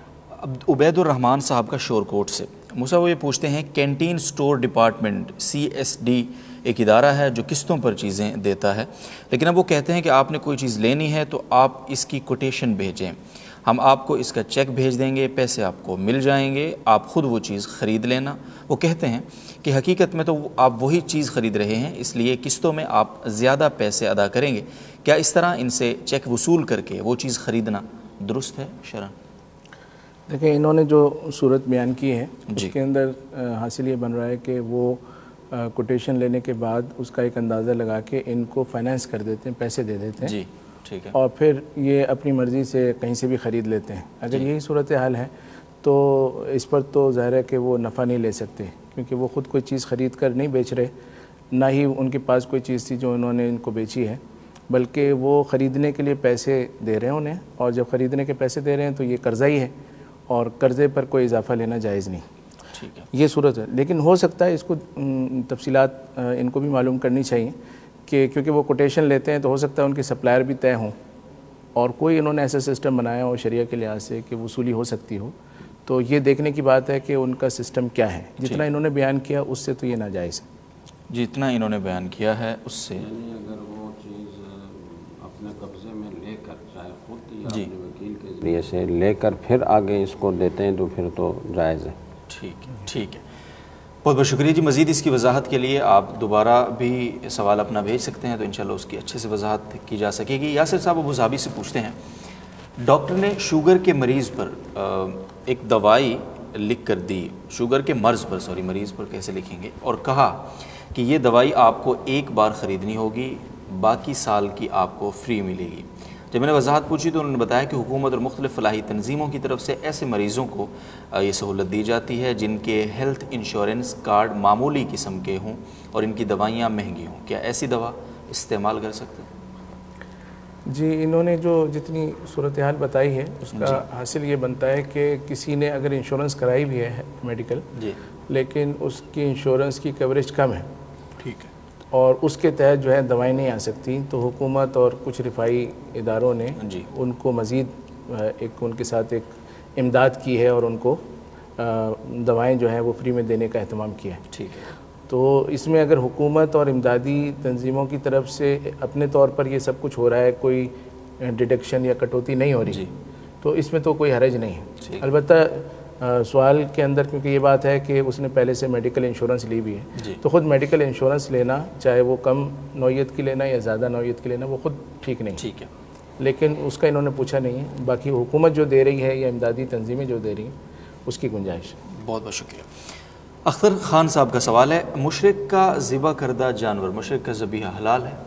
عبید الرحمان صاحب کا شور کوٹ سے۔ موسیٰ وہ یہ پوچھتے ہیں، canteen store department C S D ایک ادارہ ہے جو قسطوں پر چیزیں دیتا ہے، لیکن اب وہ کہتے ہیں کہ آپ نے کوئی چیز لینی ہے تو آپ اس کی کوٹیشن بھیجیں، ہم آپ کو اس کا چیک بھیج دیں گے، پیسے آپ کو مل جائیں گے، آپ خود وہ چیز خرید لینا۔ وہ کہتے ہیں کہ حقیقت میں تو آپ وہی چیز خرید رہے ہیں، اس لیے قسطوں میں آپ زیادہ پیسے ادا کریں گے، کیا اس طرح ان سے چیک وصول کر کے وہ چیز خریدنا درست ہے شرعاً؟ دیکھیں، انہوں نے جو صورت بیان کی ہے اس کے اندر حاصل یہ بن رہا ہے کہ وہ کوٹیشن لینے کے بعد اس کا ایک اندازہ لگا کے ان کو فائنینس کر دیتے ہیں، پیسے دے دیتے ہیں، جی ٹھیک ہے، اور پھر یہ اپنی مرضی سے کہیں سے بھی خرید لیتے ہیں۔ اگر یہی صورتحال ہے تو اس پر تو ظاہر ہے کہ وہ نفع نہیں لے سکتے، کیونکہ وہ خود کوئی چیز خرید کر نہیں بیچ رہے، نہ ہی ان کے پاس کوئی چیز تھی جو انہوں نے ان کو بیچی ہے، بلکہ وہ خریدنے کے لیے پیسے دے رہے ہیں انہیں، اور جب خریدنے کے پیسے دے رہے ہیں تو یہ قرضہ ہی ہے، اور قرضے پر کوئی اضافہ لینا جائز نہیں، یہ صورت ہے۔ لیکن ہو سکتا ہے اس کو تفصیلات ان کو بھی معلوم کرنی چاہیے کہ کیونکہ وہ کوٹیشن لیتے ہیں تو ہو سکتا ہے ان کے سپلائر بھی طے ہوں، اور کوئی انہوں نے ایسا سسٹم بنایا ہو شریعہ کے لحاظ سے کہ وصولی ہو سکتی ہو، تو یہ دیکھنے کی بات ہے کہ ان کا سسٹم کیا ہے۔ جتنا انہوں نے بیان کیا اس سے تو یہ ناجائز ہے، جتنا انہوں نے بیان کیا ہے اس سے، یعنی اگر وہ چیز اپنے قبضے میں لے کر، چاہے خود یا اپنے وکیل کے ذریعے سے لے کر پھر آگے اس کو دیتے ہیں تو پھر تو جائز ہے۔ ٹھیک ہے، ٹھیک ہے، بہت بہت شکریہ جی۔ مزید اس کی وضاحت کے لیے آپ دوبارہ بھی سوال اپنا بھیج سکتے ہیں، تو انشاءاللہ اس کی اچھے سے وضاحت کی جا سکے گی۔ یاسر صاحب ابو ظبی سے پوچھتے ہیں، ڈاکٹر نے شوگر کے مریض پر ایک دوائی لکھ کر دی، شوگر کے مرض پر، سوری مریض پر کیسے لکھیں گے، اور کہا کہ یہ دوائی آپ کو ایک بار خریدنی ہوگی، باقی سال کی آپ کو فری ملے گی۔ جب میں نے وضاحت پوچھی تو انہوں نے بتایا کہ حکومت اور مختلف فلاحی تنظیموں کی طرف سے ایسے مریضوں کو یہ سہولت دی جاتی ہے جن کے ہیلتھ انشورنس کارڈ معمولی قسم کے ہوں اور ان کی دوائیاں مہنگی ہوں، کیا ایسی دوا استعمال کر سکتے ہیں؟ جی، انہوں نے جو جتنی صورتحال بتائی ہے اس کا حاصل یہ بنتا ہے کہ کسی نے اگر انشورنس کرائی بھی ہے میڈیکل، جی، لیکن اس کی انشورنس کی کوریج کم ہے، ٹھیک ہے، اور اس کے تحت جو ہے دوائیں نہیں آ سکتی، تو حکومت اور کچھ رفائی اداروں نے جی ان کو مزید ایک ان کے ساتھ ایک امداد کی ہے اور ان کو دوائیں جو ہیں وہ فری میں دینے کا اہتمام کیا ہے۔ ٹھیک ہے، تو اس میں اگر حکومت اور امدادی تنظیموں کی طرف سے اپنے طور پر یہ سب کچھ ہو رہا ہے، کوئی ڈیڈکشن یا کٹوتی نہیں ہو رہی، تو اس میں تو کوئی حرج نہیں ہے۔ البتہ سوال کے اندر کیونکہ یہ بات ہے کہ اس نے پہلے سے میڈیکل انشورنس لی بھی ہے، تو خود میڈیکل انشورنس لینا، چاہے وہ کم نوعیت کی لینا یا زیادہ نوعیت کی لینا، وہ خود ٹھیک نہیں، ٹھیک ہے، لیکن اس کا انہوں نے پوچھا نہیں ہے۔ باقی حکومت جو دے رہی ہے یا امدادی تنظیمیں جو دے رہی ہیں اس کی گنجائش۔ بہت بہت شکریہ۔ اختر خان صاحب کا سوال ہے، مشرک کا ذبح کردہ جانور، مشرک کا ذبیحہ حلال ہے؟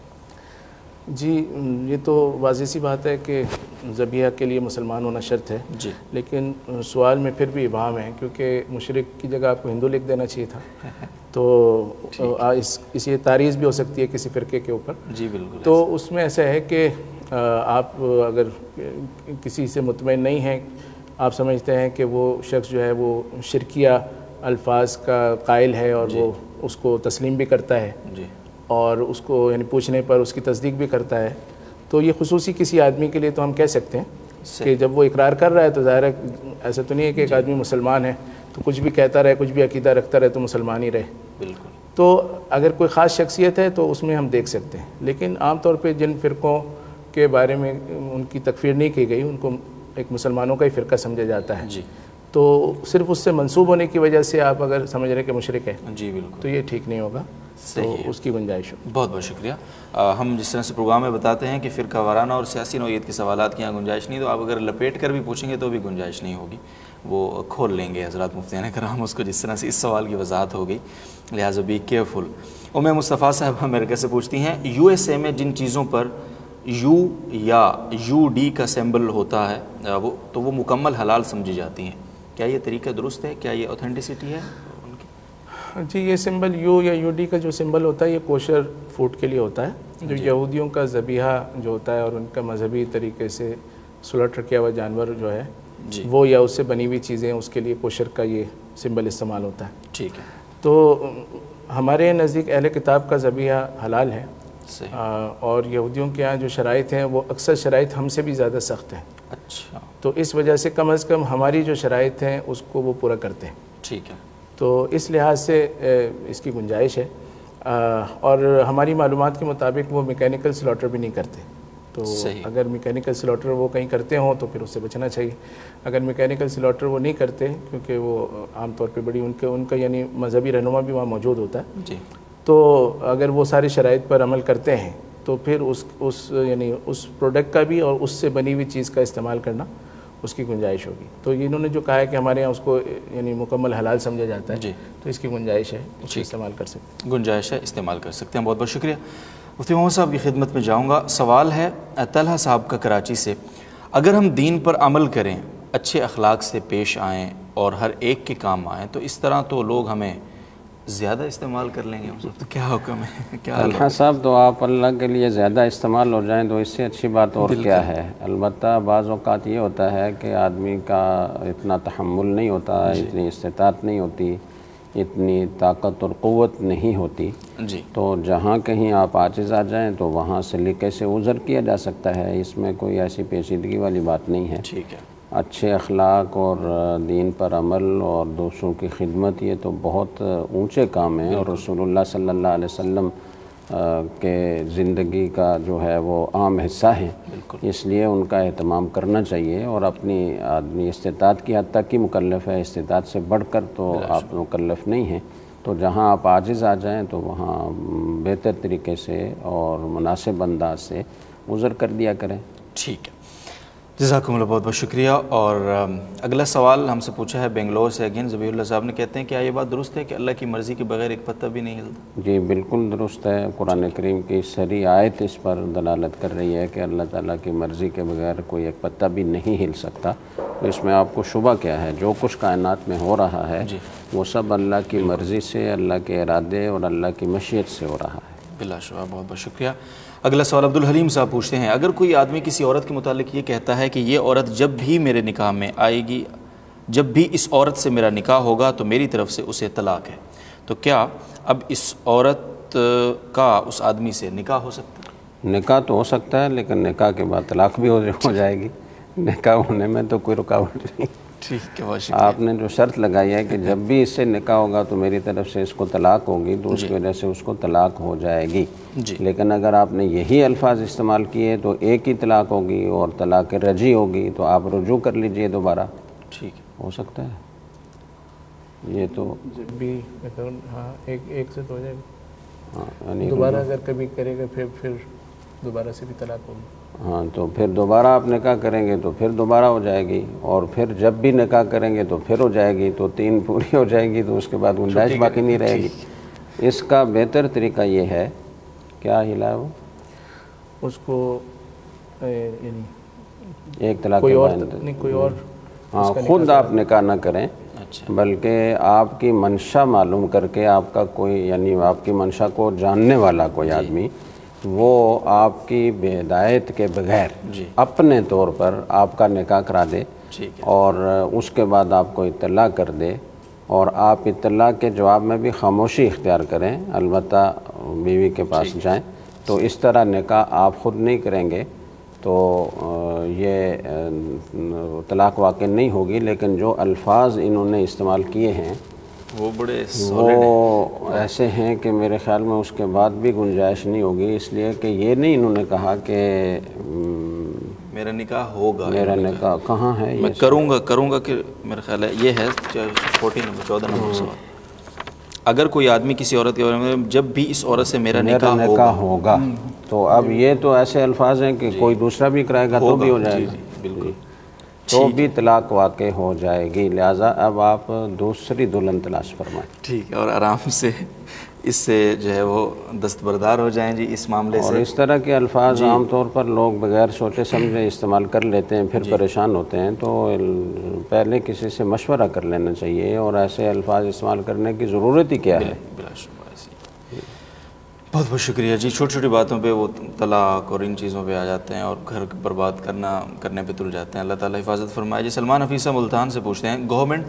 جی، یہ تو واضح سی بات ہے کہ ذبیحہ کے لیے مسلمان ہونا شرط ہے، جی، لیکن سوال میں پھر بھی ابہام ہے، کیونکہ مشرک کی جگہ آپ کو ہندو لکھ دینا چاہیے تھا، تو اس اس یہ تعریض بھی ہو سکتی ہے کسی فرقے کے اوپر۔ جی بالکل، تو اس میں ایسا ہے کہ آپ اگر کسی سے مطمئن نہیں ہیں، آپ سمجھتے ہیں کہ وہ شخص جو ہے وہ شرکیہ الفاظ کا قائل ہے اور وہ اس کو تسلیم بھی کرتا ہے جی اور اس کو یعنی پوچھنے پر اس کی تصدیق بھی کرتا ہے، تو یہ خصوصی کسی آدمی کے لیے تو ہم کہہ سکتے ہیں کہ جب وہ اقرار کر رہا ہے تو ظاہر ہے ایسا تو نہیں ہے کہ ایک آدمی مسلمان ہے تو کچھ بھی کہتا رہے، کچھ بھی عقیدہ رکھتا رہے تو مسلمان ہی رہے. بالکل. تو اگر کوئی خاص شخصیت ہے تو اس میں ہم دیکھ سکتے ہیں، لیکن عام طور پہ جن فرقوں کے بارے میں ان کی تکفیر نہیں کی گئی ان کو ایک مسلمانوں کا ہی فرقہ سمجھا جاتا ہے. جی. تو صرف اس سے منسوب ہونے کی وجہ سے آپ اگر سمجھ رہے کہ مشرک ہے جی بالکل، تو یہ ٹھیک نہیں ہوگا. تو اس کی گنجائش ہو. بہت بہت شکریہ. ہم جس طرح سے پروگرام میں بتاتے ہیں کہ فرقہ وارانہ اور سیاسی نوعیت کے سوالات کی یہاں گنجائش نہیں، تو آپ اگر لپیٹ کر بھی پوچھیں گے تو بھی گنجائش نہیں ہوگی، وہ کھول لیں گے حضرات مفتیان کرام اس کو، جس طرح سے اس سوال کی وضاحت ہو گئی. لہٰذا بی کیئرفل. ام مصطفیٰ صاحب امریکہ سے پوچھتی ہیں، یو ایس اے میں جن چیزوں پر یو یا یو ڈی کا سمبل ہوتا ہے وہ تو وہ مکمل حلال سمجھی جاتی ہیں، کیا یہ طریقہ درست ہے؟ کیا یہ اوتھینٹسٹی ہے ان کی؟ جی یہ سمبل یو یا یو ڈی کا جو سمبل ہوتا ہے یہ کوشر فوڈ کے لیے ہوتا ہے، جو یہودیوں کا ذبیحہ جو ہوتا ہے اور ان کا مذہبی طریقے سے سلوٹر کیا ہوا جانور جو ہے جی وہ یا اس سے بنی ہوئی چیزیں، اس کے لیے کوشر کا یہ سمبل استعمال ہوتا ہے. ٹھیک ہے. تو ہمارے نزدیک اہل کتاب کا ذبیحہ حلال ہے اور یہودیوں کے ہاں جو شرائط ہیں وہ اکثر شرائط ہم سے بھی زیادہ سخت ہیں. اچھا. تو اس وجہ سے کم از کم ہماری جو شرائط ہیں اس کو وہ پورا کرتے ہیں. ٹھیک ہے. تو اس لحاظ سے اس کی گنجائش ہے اور ہماری معلومات کے مطابق وہ میکینیکل سلاٹر بھی نہیں کرتے. تو اگر میکینیکل سلاٹر وہ کہیں کرتے ہوں تو پھر اس سے بچنا چاہیے. اگر میکینیکل سلاٹر وہ نہیں کرتے کیونکہ وہ عام طور پہ بڑی ان کے ان کا یعنی مذہبی رہنما بھی وہاں موجود ہوتا ہے جی، تو اگر وہ ساری شرائط پر عمل کرتے ہیں تو پھر اس اس یعنی اس پروڈکٹ کا بھی اور اس سے بنی ہوئی چیز کا استعمال کرنا اس کی گنجائش ہوگی. تو انہوں نے جو کہا ہے کہ ہمارے یہاں اس کو یعنی مکمل حلال سمجھا جاتا ہے جی، تو اس کی گنجائش ہے، اس کو استعمال کر سکتے ہیں. گنجائش ہے، استعمال کر سکتے ہیں. بہت بہت شکریہ. مفتی محمد صاحب کی خدمت میں جاؤں گا. سوال ہے طلحہ صاحب کا کراچی سے، اگر ہم دین پر عمل کریں، اچھے اخلاق سے پیش آئیں اور ہر ایک کے کام آئیں تو اس طرح تو لوگ ہمیں زیادہ استعمال کر لیں گے، تو کیا حکم ہے؟ کیا طلحہ صاحب تو آپ اللہ کے لیے زیادہ استعمال ہو جائیں تو اس سے اچھی بات اور کیا ہے. البتہ بعض اوقات یہ ہوتا ہے کہ آدمی کا اتنا تحمل نہیں ہوتا، اتنی استطاعت نہیں ہوتی، اتنی طاقت اور قوت نہیں ہوتی جی، تو جہاں کہیں آپ عاجز آ جائیں تو وہاں سلیقے سے عذر کیا جا سکتا ہے. اس میں کوئی ایسی پیچیدگی والی بات نہیں ہے. ٹھیک ہے. اچھے اخلاق اور دین پر عمل اور دوسروں کی خدمت یہ تو بہت اونچے کام ہیں اور رسول اللہ صلی اللہ علیہ وسلم کے زندگی کا جو ہے وہ عام حصہ ہے، اس لیے ان کا اہتمام کرنا چاہیے. اور اپنی آدمی استطاعت کی حد تک ہی مکلف ہے، استطاعت سے بڑھ کر تو آپ مکلف نہیں ہیں. تو جہاں آپ عاجز آ جائیں تو وہاں بہتر طریقے سے اور مناسب انداز سے عذر کر دیا کریں. ٹھیک ہے، جزاکم اللہ، بہت بہت شکریہ. اور اگلا سوال ہم سے پوچھا ہے بنگلور سے اگین ذبیح اللہ صاحب نے، کہتے ہیں کیا یہ بات درست ہے کہ اللہ کی مرضی کے بغیر ایک پتہ بھی نہیں ہلتا؟ جی بالکل درست ہے. قرآن کریم کی سری آیت اس پر دلالت کر رہی ہے کہ اللہ تعالیٰ کی مرضی کے بغیر کوئی ایک پتہ بھی نہیں ہل سکتا. تو اس میں آپ کو شبہ کیا ہے؟ جو کچھ کائنات میں ہو رہا ہے جی، وہ سب اللہ کی مرضی سے، اللہ کے ارادے اور اللہ کی مشیت سے ہو رہا ہے. بلا شبہ. بہت بہت شکریہ. اگلا سوال عبد الحلیم صاحب پوچھتے ہیں، اگر کوئی آدمی کسی عورت کے متعلق یہ کہتا ہے کہ یہ عورت جب بھی میرے نکاح میں آئے گی، جب بھی اس عورت سے میرا نکاح ہوگا تو میری طرف سے اسے طلاق ہے، تو کیا اب اس عورت کا اس آدمی سے نکاح ہو سکتا ہے؟ نکاح تو ہو سکتا ہے لیکن نکاح کے بعد طلاق بھی ہو جائے گی. نکاح ہونے میں تو کوئی رکاوٹ نہیں. ٹھیک ہے. آپ نے جو شرط لگائی ہے کہ جب بھی اس سے نکاح ہوگا تو میری طرف سے اس کو طلاق ہوگی، تو اس کی وجہ سے اس کو طلاق ہو جائے گی. لیکن اگر آپ نے یہی الفاظ استعمال کیے تو ایک ہی طلاق ہوگی اور طلاق رجعی ہوگی، تو آپ رجوع کر لیجئے دوبارہ. ٹھیک ہے، ہو سکتا ہے. یہ تو جب بھی ہاں ایک ایک سے تو ہو جائے گا، یعنی دوبارہ اگر کبھی کرے گا پھر پھر دوبارہ سے بھی طلاق ہوگی. ہاں تو پھر دوبارہ آپ نکاح کریں گے تو پھر دوبارہ ہو جائے گی، اور پھر جب بھی نکاح کریں گے تو پھر ہو جائے گی. تو تین پوری ہو جائے گی تو اس کے بعد گنجائش باقی نہیں رہے گی. اس کا بہتر طریقہ یہ ہے، کیا ہلا ہے وہ اس کو یعنی ایک طلاق کوئی اور نہیں کوئی اور ہاں خود آپ نکاح نہ کریں، بلکہ آپ کی منشا معلوم کر کے آپ کا کوئی یعنی آپ کی منشا کو جاننے والا کوئی آدمی وہ آپ کی ہدایت کے بغیر جی اپنے طور پر آپ کا نکاح کرا دے ٹھیک ہے اور اس کے بعد آپ کو اطلاع کر دے اور آپ اطلاع کے جواب میں بھی خاموشی اختیار کریں، البتہ بیوی کے پاس جائیں، تو اس طرح نکاح آپ خود نہیں کریں گے تو یہ طلاق واقع نہیں ہوگی، لیکن جو الفاظ انہوں نے استعمال کیے ہیں وہ بڑے وہ ایسے ہیں کہ میرے خیال میں اس کے بعد بھی گنجائش نہیں ہوگی، اس لیے کہ یہ نہیں انہوں نے کہا کہ میرا نکاح ہوگا، میرا نکاح کہاں ہے، میں کروں گا کروں گا کہ میرا خیال ہے یہ ہے فورٹی نمبر چودہ نمبر سوال، اگر کوئی آدمی کسی عورت کے بارے میں جب بھی اس عورت سے میرا میرا نکاح نکاح ہوگا، تو اب یہ تو ایسے الفاظ ہیں کہ کوئی دوسرا بھی کرائے گا تو بھی ہو جائے گا، بالکل تو بھی طلاق واقع ہو جائے گی، لہٰذا اب آپ دوسری دلہن تلاش فرمائیں، ٹھیک ہے، اور آرام سے اس سے جو ہے وہ دستبردار ہو جائیں جی اس معاملے اور سے۔ اس طرح کے الفاظ عام طور پر لوگ بغیر سوچے سمجھے استعمال کر لیتے ہیں، پھر پریشان ہوتے ہیں، تو پہلے کسی سے مشورہ کر لینا چاہیے، اور ایسے الفاظ استعمال کرنے کی ضرورت ہی کیا ہے۔ بلا شبہ ایسی۔ بہت بہت شکریہ جی، چھوٹی چھوٹی باتوں پہ وہ طلاق اور ان چیزوں پہ آ جاتے ہیں اور گھر برباد کرنا کرنے پہ تل جاتے ہیں، اللہ تعالیٰ حفاظت فرمائے جی۔ سلمان حفیظہ ملتان سے پوچھتے ہیں، گورنمنٹ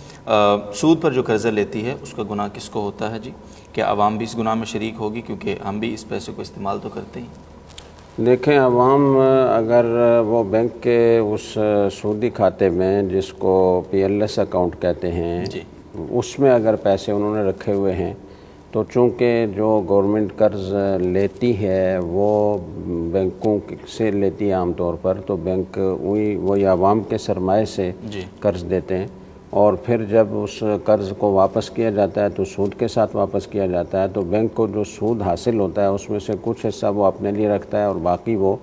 سود پر جو قرضہ لیتی ہے اس کا گناہ کس کو ہوتا ہے جی؟ کیا عوام بھی اس گناہ میں شریک ہوگی، کیونکہ ہم بھی اس پیسے کو استعمال تو کرتے ہیں؟ دیکھیں، عوام اگر وہ بینک کے اس سودی کھاتے میں جس کو پی ایل ایس اکاؤنٹ کہتے ہیں جی اس میں اگر پیسے انہوں نے رکھے ہوئے ہیں، تو چونکہ جو گورنمنٹ قرض لیتی ہے وہ بینکوں سے لیتی ہے عام طور پر، تو بینک وہی وہی عوام کے سرمایے سے جی قرض دیتے ہیں، اور پھر جب اس قرض کو واپس کیا جاتا ہے تو سود کے ساتھ واپس کیا جاتا ہے، تو بینک کو جو سود حاصل ہوتا ہے اس میں سے کچھ حصہ وہ اپنے لیے رکھتا ہے اور باقی وہ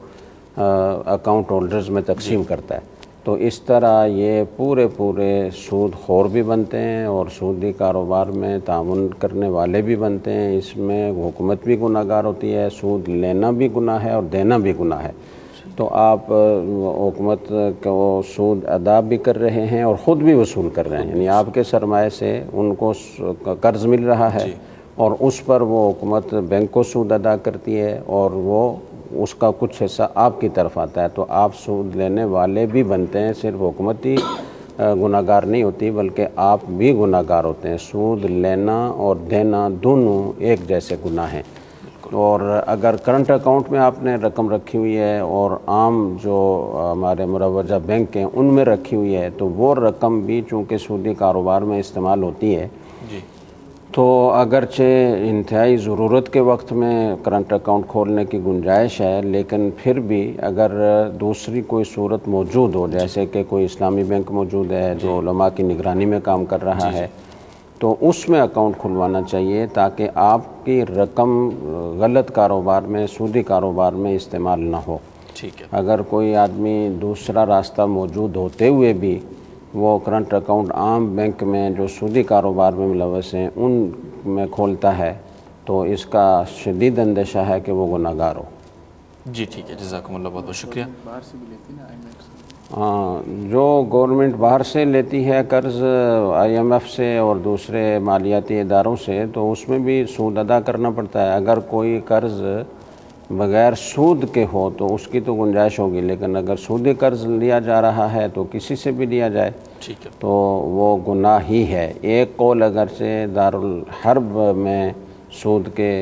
اکاؤنٹ ہولڈرز میں تقسیم کرتا ہے۔ تو اس طرح یہ پورے پورے سود خور بھی بنتے ہیں اور سودی کاروبار میں تعاون کرنے والے بھی بنتے ہیں، اس میں حکومت بھی گناہ گار ہوتی ہے، سود لینا بھی گناہ ہے اور دینا بھی گناہ ہے، تو آپ حکومت کو سود ادا بھی کر رہے ہیں اور خود بھی وصول کر رہے ہیں، یعنی آپ کے سرمایے سے ان کو قرض مل رہا ہے اور اس پر وہ حکومت بینک کو سود ادا کرتی ہے اور وہ اس کا کچھ حصہ آپ کی طرف آتا ہے، تو آپ سود لینے والے بھی بنتے ہیں، صرف حکومت ہی گناہ گار نہیں ہوتی بلکہ آپ بھی گناہ گار ہوتے ہیں، سود لینا اور دینا دونوں ایک جیسے گناہ ہیں۔ اور اگر کرنٹ اکاؤنٹ میں آپ نے رقم رکھی ہوئی ہے اور عام جو ہمارے مروجہ بینک ہیں ان میں رکھی ہوئی ہے، تو وہ رقم بھی چونکہ سودی کاروبار میں استعمال ہوتی ہے، جی تو اگرچہ انتہائی ضرورت کے وقت میں کرنٹ اکاؤنٹ کھولنے کی گنجائش ہے، لیکن پھر بھی اگر دوسری کوئی صورت موجود ہو، جیسے کہ کوئی اسلامی بینک موجود ہے جو علماء کی نگرانی میں کام کر رہا ہے، تو اس میں اکاؤنٹ کھلوانا چاہیے تاکہ آپ کی رقم غلط کاروبار میں، سودی کاروبار میں استعمال نہ ہو۔ ٹھیک ہے، اگر کوئی آدمی دوسرا راستہ موجود ہوتے ہوئے بھی وہ کرنٹ اکاؤنٹ عام بینک میں جو سودی کاروبار میں ملوث ہیں ان میں کھولتا ہے تو اس کا شدید اندیشہ ہے کہ وہ گناہ گار ہو۔ جی ٹھیک ہے، جزاکم اللہ، بہت بہت شکریہ۔ باہر سے بھی لیتی نا آئی ایم ایف سے۔ ہاں، جو گورنمنٹ باہر سے لیتی ہے قرض آئی ایم ایف سے اور دوسرے مالیاتی اداروں سے، تو اس میں بھی سود ادا کرنا پڑتا ہے۔ اگر کوئی قرض بغیر سود کے ہو تو اس کی تو گنجائش ہوگی، لیکن اگر سودی قرض لیا جا رہا ہے تو کسی سے بھی لیا جائے ٹھیک ہے، تو وہ گناہ ہی ہے۔ ایک قول اگرچہ دارالحرب میں سود کے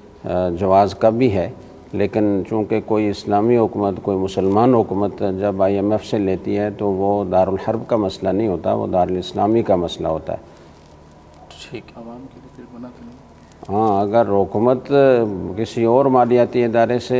جواز کا بھی ہے، لیکن چونکہ کوئی اسلامی حکومت، کوئی مسلمان حکومت جب آئی ایم ایف سے لیتی ہے تو وہ دارالحرب کا مسئلہ نہیں ہوتا، وہ دارالاسلامی کا مسئلہ ہوتا ہے۔ ٹھیک ہے، عوام کے لیے پھر گناہ تو نہیں۔ ہاں، اگر حکومت کسی اور مالیاتی ادارے سے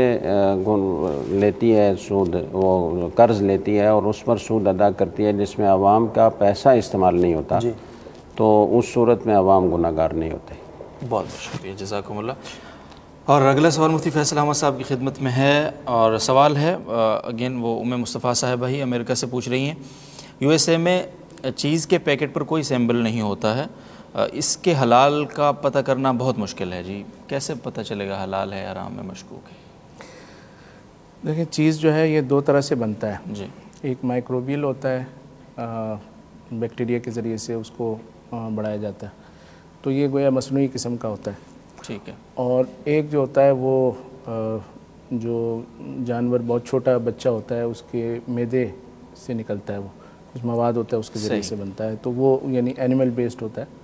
لیتی ہے سود، وہ قرض لیتی ہے اور اس پر سود ادا کرتی ہے جس میں عوام کا پیسہ استعمال نہیں ہوتا، تو اس صورت میں عوام گناہ گار نہیں ہوتے۔ بہت بہت شکریہ، جزاکم اللہ۔ اور اگلا سوال مفتی فیصل احمد صاحب کی خدمت میں ہے، اور سوال ہے اگین وہ ام مصطفیٰ صاحبہ ہی امریکہ سے پوچھ رہی ہیں، یو ایس اے میں چیز کے پیکٹ پر کوئی سیمبل نہیں ہوتا ہے، اس کے حلال کا پتہ کرنا بہت مشکل ہے جی، کیسے پتہ چلے گا حلال ہے حرام میں مشکوک ہے؟ دیکھیں، چیز جو ہے یہ دو طرح سے بنتا ہے، جی، ایک مائکروبیل ہوتا ہے، بیکٹیریا کے ذریعے سے اس کو بڑھایا جاتا ہے، تو یہ گویا مصنوعی قسم کا ہوتا ہے، ٹھیک ہے، اور ایک جو ہوتا ہے وہ جو جانور بہت چھوٹا بچہ ہوتا ہے اس کے معدے سے نکلتا ہے، وہ کچھ مواد ہوتا ہے اس کے ذریعے سے بنتا ہے، تو وہ یعنی اینیمل بیسڈ ہوتا ہے.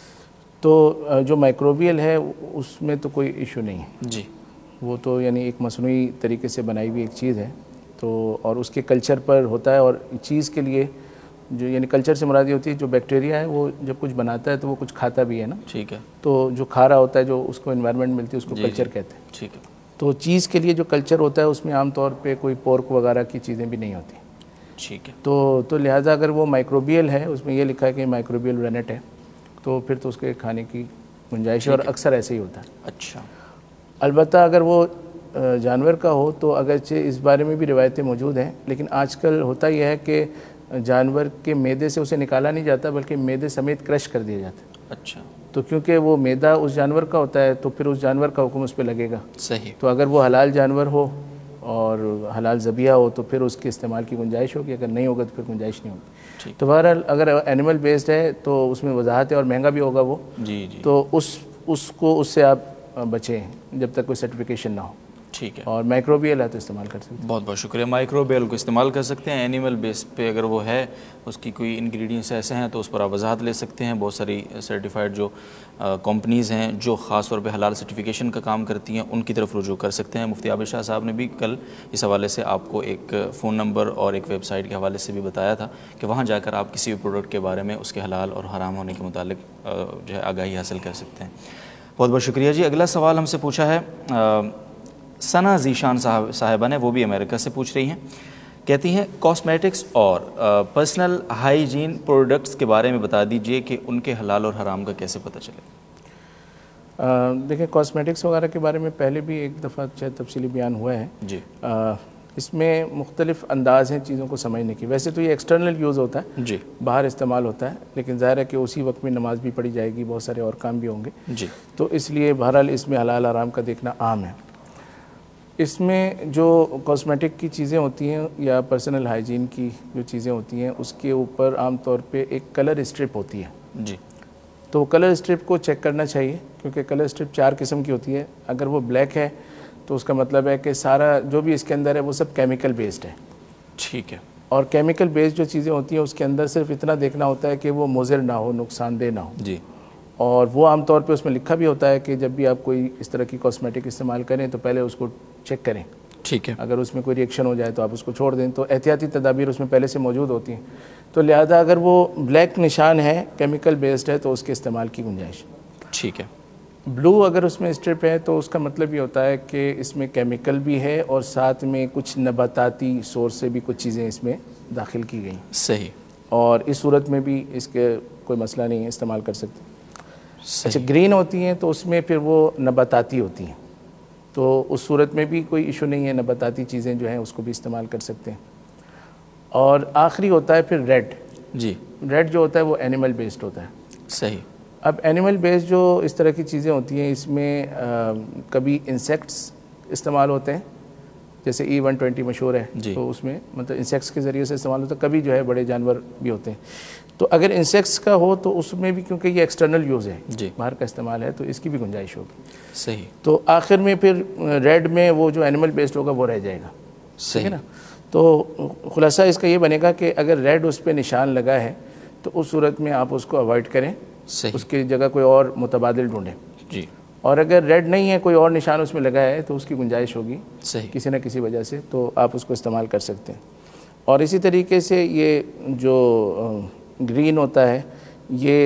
تو جو مائکروبیل ہے اس میں تو کوئی ایشو نہیں ہے جی، وہ تو یعنی ایک مصنوعی طریقے سے بنائی ہوئی ایک چیز ہے، تو اور اس کے کلچر پر ہوتا ہے. اور چیز کے لیے جو یعنی کلچر سے مراد یہ ہوتی ہے جو بیکٹیریا ہے وہ جب کچھ بناتا ہے تو وہ کچھ کھاتا بھی ہے نا، ٹھیک ہے، تو جو کھا رہا ہوتا ہے جو اس کو انوائرمنٹ ملتی ہے اس کو کلچر کہتے ہیں. ٹھیک ہے. تو چیز کے لیے جو کلچر ہوتا ہے اس میں عام طور پہ کوئی پورک وغیرہ کی چیزیں بھی نہیں ہوتی. ٹھیک ہے. تو تو لہٰذا اگر وہ مائکروبیل ہے، اس میں یہ لکھا ہے کہ مائکروبیل رینٹ ہے، تو پھر تو اس کے کھانے کی گنجائش ہے، اور اکثر ایسے ہی ہوتا ہے. اچھا. البتہ اگر وہ جانور کا ہو تو اگرچہ اس بارے میں بھی روایتیں موجود ہیں، لیکن آج کل ہوتا یہ ہے کہ جانور کے معدے سے اسے نکالا نہیں جاتا بلکہ معدے سمیت کرش کر دیا جاتا ہے. اچھا. تو کیونکہ وہ معدہ اس جانور کا ہوتا ہے تو پھر اس جانور کا حکم اس پہ لگے گا. صحیح. تو اگر وہ حلال جانور ہو اور حلال ذبیحہ ہو تو پھر اس کے استعمال کی گنجائش ہوگی، اگر نہیں ہوگا تو پھر گنجائش نہیں ہوگی. تو بہرحال اگر اینیمل بیسڈ ہے تو اس میں وضاحت ہے اور مہنگا بھی ہوگا وہ. جی جی. تو اس اس کو اس سے آپ بچیں جب تک کوئی سرٹیفکیشن نہ ہو. ٹھیک ہے. اور مائکروبیل ہے تو استعمال کر سکتے ہیں. بہت بہت شکریہ. مائکروبیل کو استعمال کر سکتے ہیں. اینیمل بیس پہ اگر وہ ہے، اس کی کوئی انگریڈینٹس ایسے ہیں تو اس پر آپ وضاحت لے سکتے ہیں. بہت ساری سرٹیفائڈ جو کمپنیز ہیں جو خاص طور پہ حلال سرٹیفیکیشن کا کام کرتی ہیں ان کی طرف رجوع کر سکتے ہیں. مفتی عابد شاہ صاحب نے بھی کل اس حوالے سے آپ کو ایک فون نمبر اور ایک ویب سائٹ کے حوالے سے بھی بتایا تھا کہ وہاں جا کر آپ کسی بھی پروڈکٹ کے بارے میں اس کے حلال اور حرام ہونے کے متعلق جو ہے آگاہی حاصل کر سکتے ہیں. بہت بہت شکریہ جی. اگلا سوال ہم سے پوچھا ہے ثنا ذیشان صاحب صاحبہ نے، وہ بھی امریکہ سے پوچھ رہی ہیں. کہتی ہیں کاسمیٹکس اور پرسنل ہائیجین پروڈکٹس کے بارے میں بتا دیجئے کہ ان کے حلال اور حرام کا کیسے پتہ چلے. دیکھیں کاسمیٹکس وغیرہ کے بارے میں پہلے بھی ایک دفعہ شاید تفصیلی بیان ہوا ہے. جی. اس میں مختلف انداز ہیں چیزوں کو سمجھنے کی. ویسے تو یہ ایکسٹرنل یوز ہوتا ہے، جی، باہر استعمال ہوتا ہے، لیکن ظاہر ہے کہ اسی وقت میں نماز بھی پڑھی جائے گی، بہت سارے اور کام بھی ہوں گے. جی. تو اس لیے بہرحال اس میں حلال حرام کا دیکھنا عام ہے. اس میں جو کاسمیٹک کی چیزیں ہوتی ہیں یا پرسنل ہائیجین کی جو چیزیں ہوتی ہیں اس کے اوپر عام طور پہ ایک کلر اسٹرپ ہوتی ہے. جی. تو کلر اسٹرپ کو چیک کرنا چاہیے کیونکہ کلر اسٹرپ چار قسم کی ہوتی ہے. اگر وہ بلیک ہے تو اس کا مطلب ہے کہ سارا جو بھی اس کے اندر ہے وہ سب کیمیکل بیسڈ ہے. ٹھیک ہے. اور کیمیکل بیسڈ جو چیزیں ہوتی ہیں اس کے اندر صرف اتنا دیکھنا ہوتا ہے کہ وہ مضر نہ ہو، نقصان دہ نہ ہو. جی. اور وہ عام طور پہ اس میں لکھا بھی ہوتا ہے کہ جب بھی آپ کوئی اس طرح کی کاسمیٹک استعمال کریں تو پہلے اس کو چیک کریں. ٹھیک ہے. اگر اس میں کوئی ریئیکشن ہو جائے تو آپ اس کو چھوڑ دیں. تو احتیاطی تدابیر اس میں پہلے سے موجود ہوتی ہیں. تو لہذا اگر وہ بلیک نشان ہے، کیمیکل بیسڈ ہے، تو اس کے استعمال کی گنجائش. ٹھیک ہے. بلو اگر اس میں اسٹرپ ہے تو اس کا مطلب یہ ہوتا ہے کہ اس میں کیمیکل بھی ہے اور ساتھ میں کچھ نباتاتی سورس سے بھی کچھ چیزیں اس میں داخل کی گئیں. صحیح. اور اس صورت میں بھی اس کے کوئی مسئلہ نہیں ہے، استعمال کر سکتے. اچھا گرین ہوتی ہیں تو اس میں پھر وہ نباتاتی ہوتی ہیں، تو اس صورت میں بھی کوئی ایشو نہیں ہے، نباتاتی چیزیں جو ہیں اس کو بھی استعمال کر سکتے ہیں. اور آخری ہوتا ہے پھر ریڈ. جی. ریڈ جو ہوتا ہے وہ اینیمل بیسڈ ہوتا ہے. صحیح. اب اینیمل بیسڈ جو اس طرح کی چیزیں ہوتی ہیں اس میں کبھی انسیکٹس استعمال ہوتے ہیں، جیسے ای ون ٹوینٹی مشہور ہے. جی. تو اس میں مطلب انسیکٹس کے ذریعے سے استعمال ہوتا ہے. کبھی جو ہے بڑے جانور بھی ہوتے ہیں. تو اگر انسیکٹس کا ہو تو اس میں بھی کیونکہ یہ ایکسٹرنل یوز ہے، جی، باہر کا استعمال ہے، تو اس کی بھی گنجائش ہوگی. صحیح. تو آخر میں پھر ریڈ میں وہ جو اینیمل بیسڈ ہوگا وہ رہ جائے گا. صحیح ہے نا. تو خلاصہ اس کا یہ بنے گا کہ اگر ریڈ اس پہ نشان لگا ہے تو اس صورت میں آپ اس کو اوائڈ کریں. صحیح. اس کی جگہ کوئی اور متبادل ڈھونڈیں. جی. اور اگر ریڈ نہیں ہے، کوئی اور نشان اس میں لگا ہے تو اس کی گنجائش ہوگی. صحیح. کسی نہ کسی وجہ سے، تو آپ اس کو استعمال کر سکتے ہیں. اور اسی طریقے سے یہ جو گرین ہوتا ہے یہ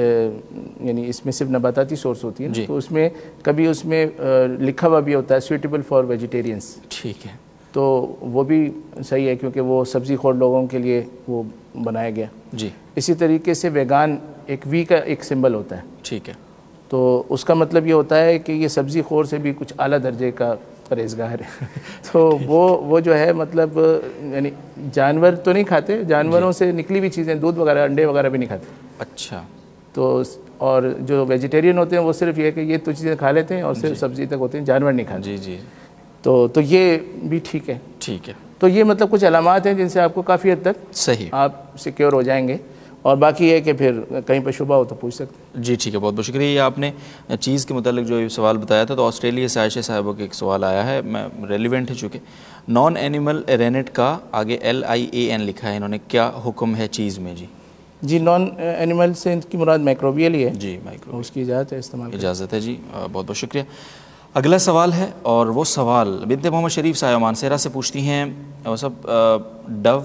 یعنی اس میں صرف نباتاتی سورس ہوتی ہے. جی. تو اس میں کبھی اس میں لکھا ہوا بھی ہوتا ہے سویٹیبل فار ویجیٹیرینس. ٹھیک ہے. تو وہ بھی صحیح ہے کیونکہ وہ سبزی خور لوگوں کے لیے وہ بنایا گیا. جی. اسی طریقے سے ویگان ایک وی کا ایک سمبل ہوتا ہے. ٹھیک ہے. تو اس کا مطلب یہ ہوتا ہے کہ یہ سبزی خور سے بھی کچھ اعلیٰ درجے کا پرہیزگار ہے. تو وہ وہ جو ہے مطلب یعنی جانور تو نہیں کھاتے، جانوروں سے نکلی ہوئی چیزیں، دودھ وغیرہ، انڈے وغیرہ بھی نہیں کھاتے. اچھا. تو اور جو ویجیٹیرین ہوتے ہیں وہ صرف یہ کہ یہ تو چیزیں کھا لیتے ہیں اور صرف سبزی تک ہوتے ہیں، جانور نہیں کھاتے. جی جی. تو تو یہ بھی ٹھیک ہے. ٹھیک ہے. تو یہ مطلب کچھ علامات ہیں جن سے آپ کو کافی حد تک صحیح آپ سیکیور ہو جائیں گے. اور باقی یہ کہ پھر کہیں پہ شبہ ہو تو پوچھ سکتے ہیں. جی ٹھیک ہے، بہت بہت شکریہ. یہ آپ نے چیز کے متعلق جو سوال بتایا تھا تو آسٹریلیا سے عائشہ صاحبہ کا ایک سوال آیا ہے، میں ریلیونٹ ہے چونکہ نان اینیمل رینٹ کا آگے ایل آئی اے این لکھا ہے انہوں نے، کیا حکم ہے چیز میں؟ جی جی نان اینیمل سے ان کی مراد مائکروبیل ہی ہے. جی مائکرو اس کی اجازت ہے استعمال. اجازت ہے جی، بہت بہت شکریہ. اگلا سوال ہے اور وہ سوال بنت محمد شریف صاحبہ مانسیرا سے پوچھتی ہیں، وہ سب ڈو،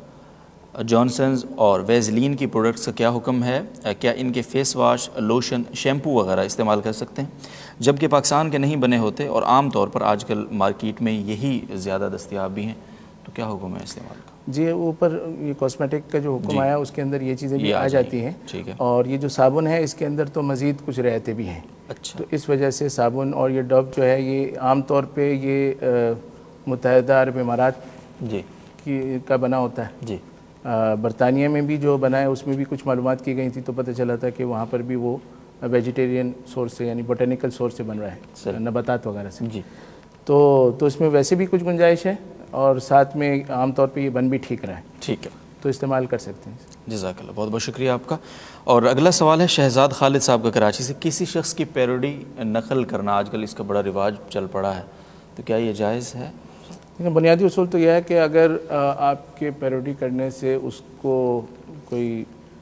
جانسنز اور ویزلین کی پروڈکٹس کا کیا حکم ہے؟ کیا ان کے فیس واش، لوشن، شیمپو وغیرہ استعمال کر سکتے ہیں جبکہ پاکستان کے نہیں بنے ہوتے اور عام طور پر آج کل مارکیٹ میں یہی زیادہ دستیاب بھی ہیں، تو کیا حکم ہے استعمال کا؟ جی اوپر یہ کاسمیٹک کا جو حکم آیا اس کے اندر یہ چیزیں بھی آ جاتی ہیں. ٹھیک ہے. اور یہ جو صابن ہے اس کے اندر تو مزید کچھ رعایتیں بھی ہیں. اچھا. تو اس وجہ سے صابن اور یہ ڈو جو ہے یہ عام طور پہ یہ متحدہ عرب امارات جی کی کا بنا ہوتا ہے. جی. برطانیہ میں بھی جو بنا ہے اس میں بھی کچھ معلومات کی گئی تھی تو پتہ چلا تھا کہ وہاں پر بھی وہ ویجیٹیرین سورس سے یعنی بوٹینیکل سورس سے بن رہا ہے، نباتات وغیرہ سے. جی. تو تو اس میں ویسے بھی کچھ گنجائش ہے اور ساتھ میں عام طور پہ یہ بن بھی ٹھیک رہا ہے. ٹھیک ہے، تو استعمال کر سکتے ہیں. جزاک اللہ، بہت بہت شکریہ آپ کا. اور اگلا سوال ہے شہزاد خالد صاحب کا کراچی سے، کسی شخص کی پیروڈی نقل کرنا آج کل اس کا بڑا رواج چل پڑا ہے، تو کیا یہ جائز ہے؟ بنیادی اصول تو یہ ہے کہ اگر آپ کے پیروڈی کرنے سے اس کو کوئی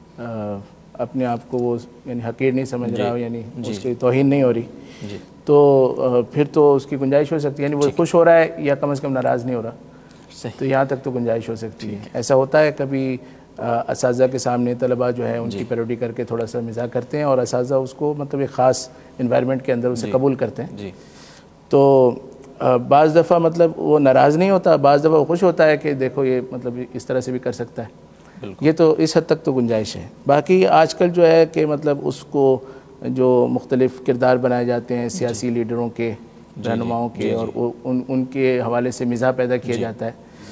اپنے آپ کو وہ یعنی حقیر نہیں سمجھ رہا ہو، یعنی اس کی توہین نہیں ہو رہی، تو پھر تو اس کی گنجائش ہو سکتی ہے. یعنی وہ خوش ہو رہا ہے یا کم از کم ناراض نہیں ہو رہا، تو یہاں تک تو گنجائش ہو سکتی ہے. ایسا ہوتا ہے کبھی اساتذہ کے سامنے طلباء جو ہے ان کی پیروڈی کر کے تھوڑا سا مزاح کرتے ہیں اور اساتذہ اس کو مطلب ایک خاص انوائرمنٹ کے اندر اسے قبول کرتے ہیں. تو بعض دفعہ مطلب وہ ناراض نہیں ہوتا، بعض دفعہ وہ خوش ہوتا ہے کہ دیکھو یہ مطلب اس طرح سے بھی کر سکتا ہے. یہ تو اس حد تک تو گنجائش ہے. باقی آج کل جو ہے کہ مطلب اس کو جو مختلف کردار بنائے جاتے ہیں سیاسی لیڈروں کے، رہنماؤں کے، اور ان ان کے حوالے سے مزاح پیدا کیا جاتا ہے،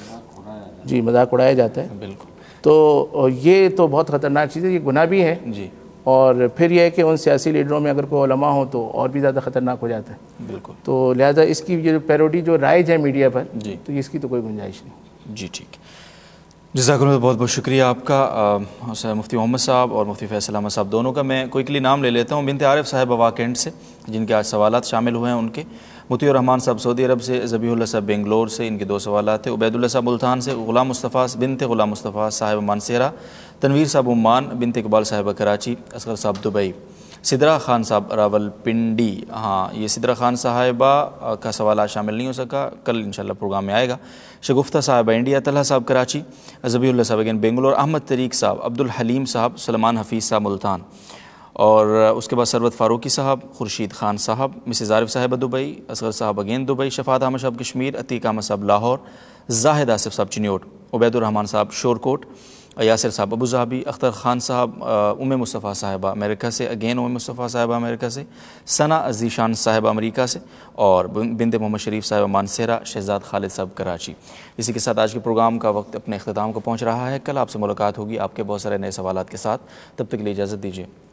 جی مذاق اڑایا جاتا ہے. بالکل. تو یہ تو بہت خطرناک چیز ہے، یہ گناہ بھی ہے. جی. اور پھر یہ ہے کہ ان سیاسی لیڈروں میں اگر کوئی علماء ہوں تو اور بھی زیادہ خطرناک ہو جاتا ہے. بالکل. تو لہذا اس کی جو پیروڈی جو رائج ہے میڈیا پر، تو اس کی تو کوئی گنجائش نہیں. جی ٹھیک. جزاک اللہ، بہت بہت شکریہ آپ کا مفتی محمد صاحب اور مفتی فیصل احمد صاحب دونوں کا. میں کوئکلی نام لے لیتا ہوں. بنت عارف صاحب واکینڈ سے جن کے آج سوالات شامل ہوئے ہیں ان کے. مطیع الرحمان صاحب سعودی عرب سے، ذبیح اللہ صاحب بنگلور سے، ان کے دو سوالات ہیں. عبید اللہ صاحب ملتان سے، غلام مصطفیٰ بنت غلام مصطفیٰ صاحب مانسیرا، تنویر صاحب عمان، بنت اقبال صاحبہ کراچی، اصغر صاحب دبئی، سدرا خان صاحب راول پنڈی. ہاں یہ سدرا خان صاحبہ کا سوالات شامل نہیں ہو سکا، کل انشاءاللہ پروگرام میں آئے گا. شگفتہ صاحبہ انڈیا، طلحہ صاحب کراچی، ذبیح اللہ صاحب اگین بنگلور، احمد طریق صاحب، عبد الحلیم صاحب، سلمان حفیظ صاحب ملتان، اور اس کے بعد سروت فاروقی صاحب، خورشید خان صاحب، مسز عارف صاحبہ دبئی، اصغر صاحب اگین دبئی، شفاعت احمد صاحب کشمیر، عتیق احمد صاحب لاہور، زاہد آصف صاحب چنیوٹ، عبید الرحمان صاحب شورکوٹ، یاسر صاحب ابو ظہبی، اختر خان صاحب ام مصطفیٰ صاحبہ امریکہ سے، اگین ام مصطفیٰ صاحبہ امریکہ سے، ثنا عزیشان صاحبہ امریکہ سے، اور بنت محمد شریف صاحبہ مانسیرا، شہزاد خالد صاحب کراچی. اسی کے ساتھ آج کے پروگرام کا وقت اپنے اختتام کو پہنچ رہا ہے. کل آپ سے ملاقات ہوگی آپ کے بہت سارے نئے سوالات کے ساتھ. تب تک کے لیے اجازت دیجیے.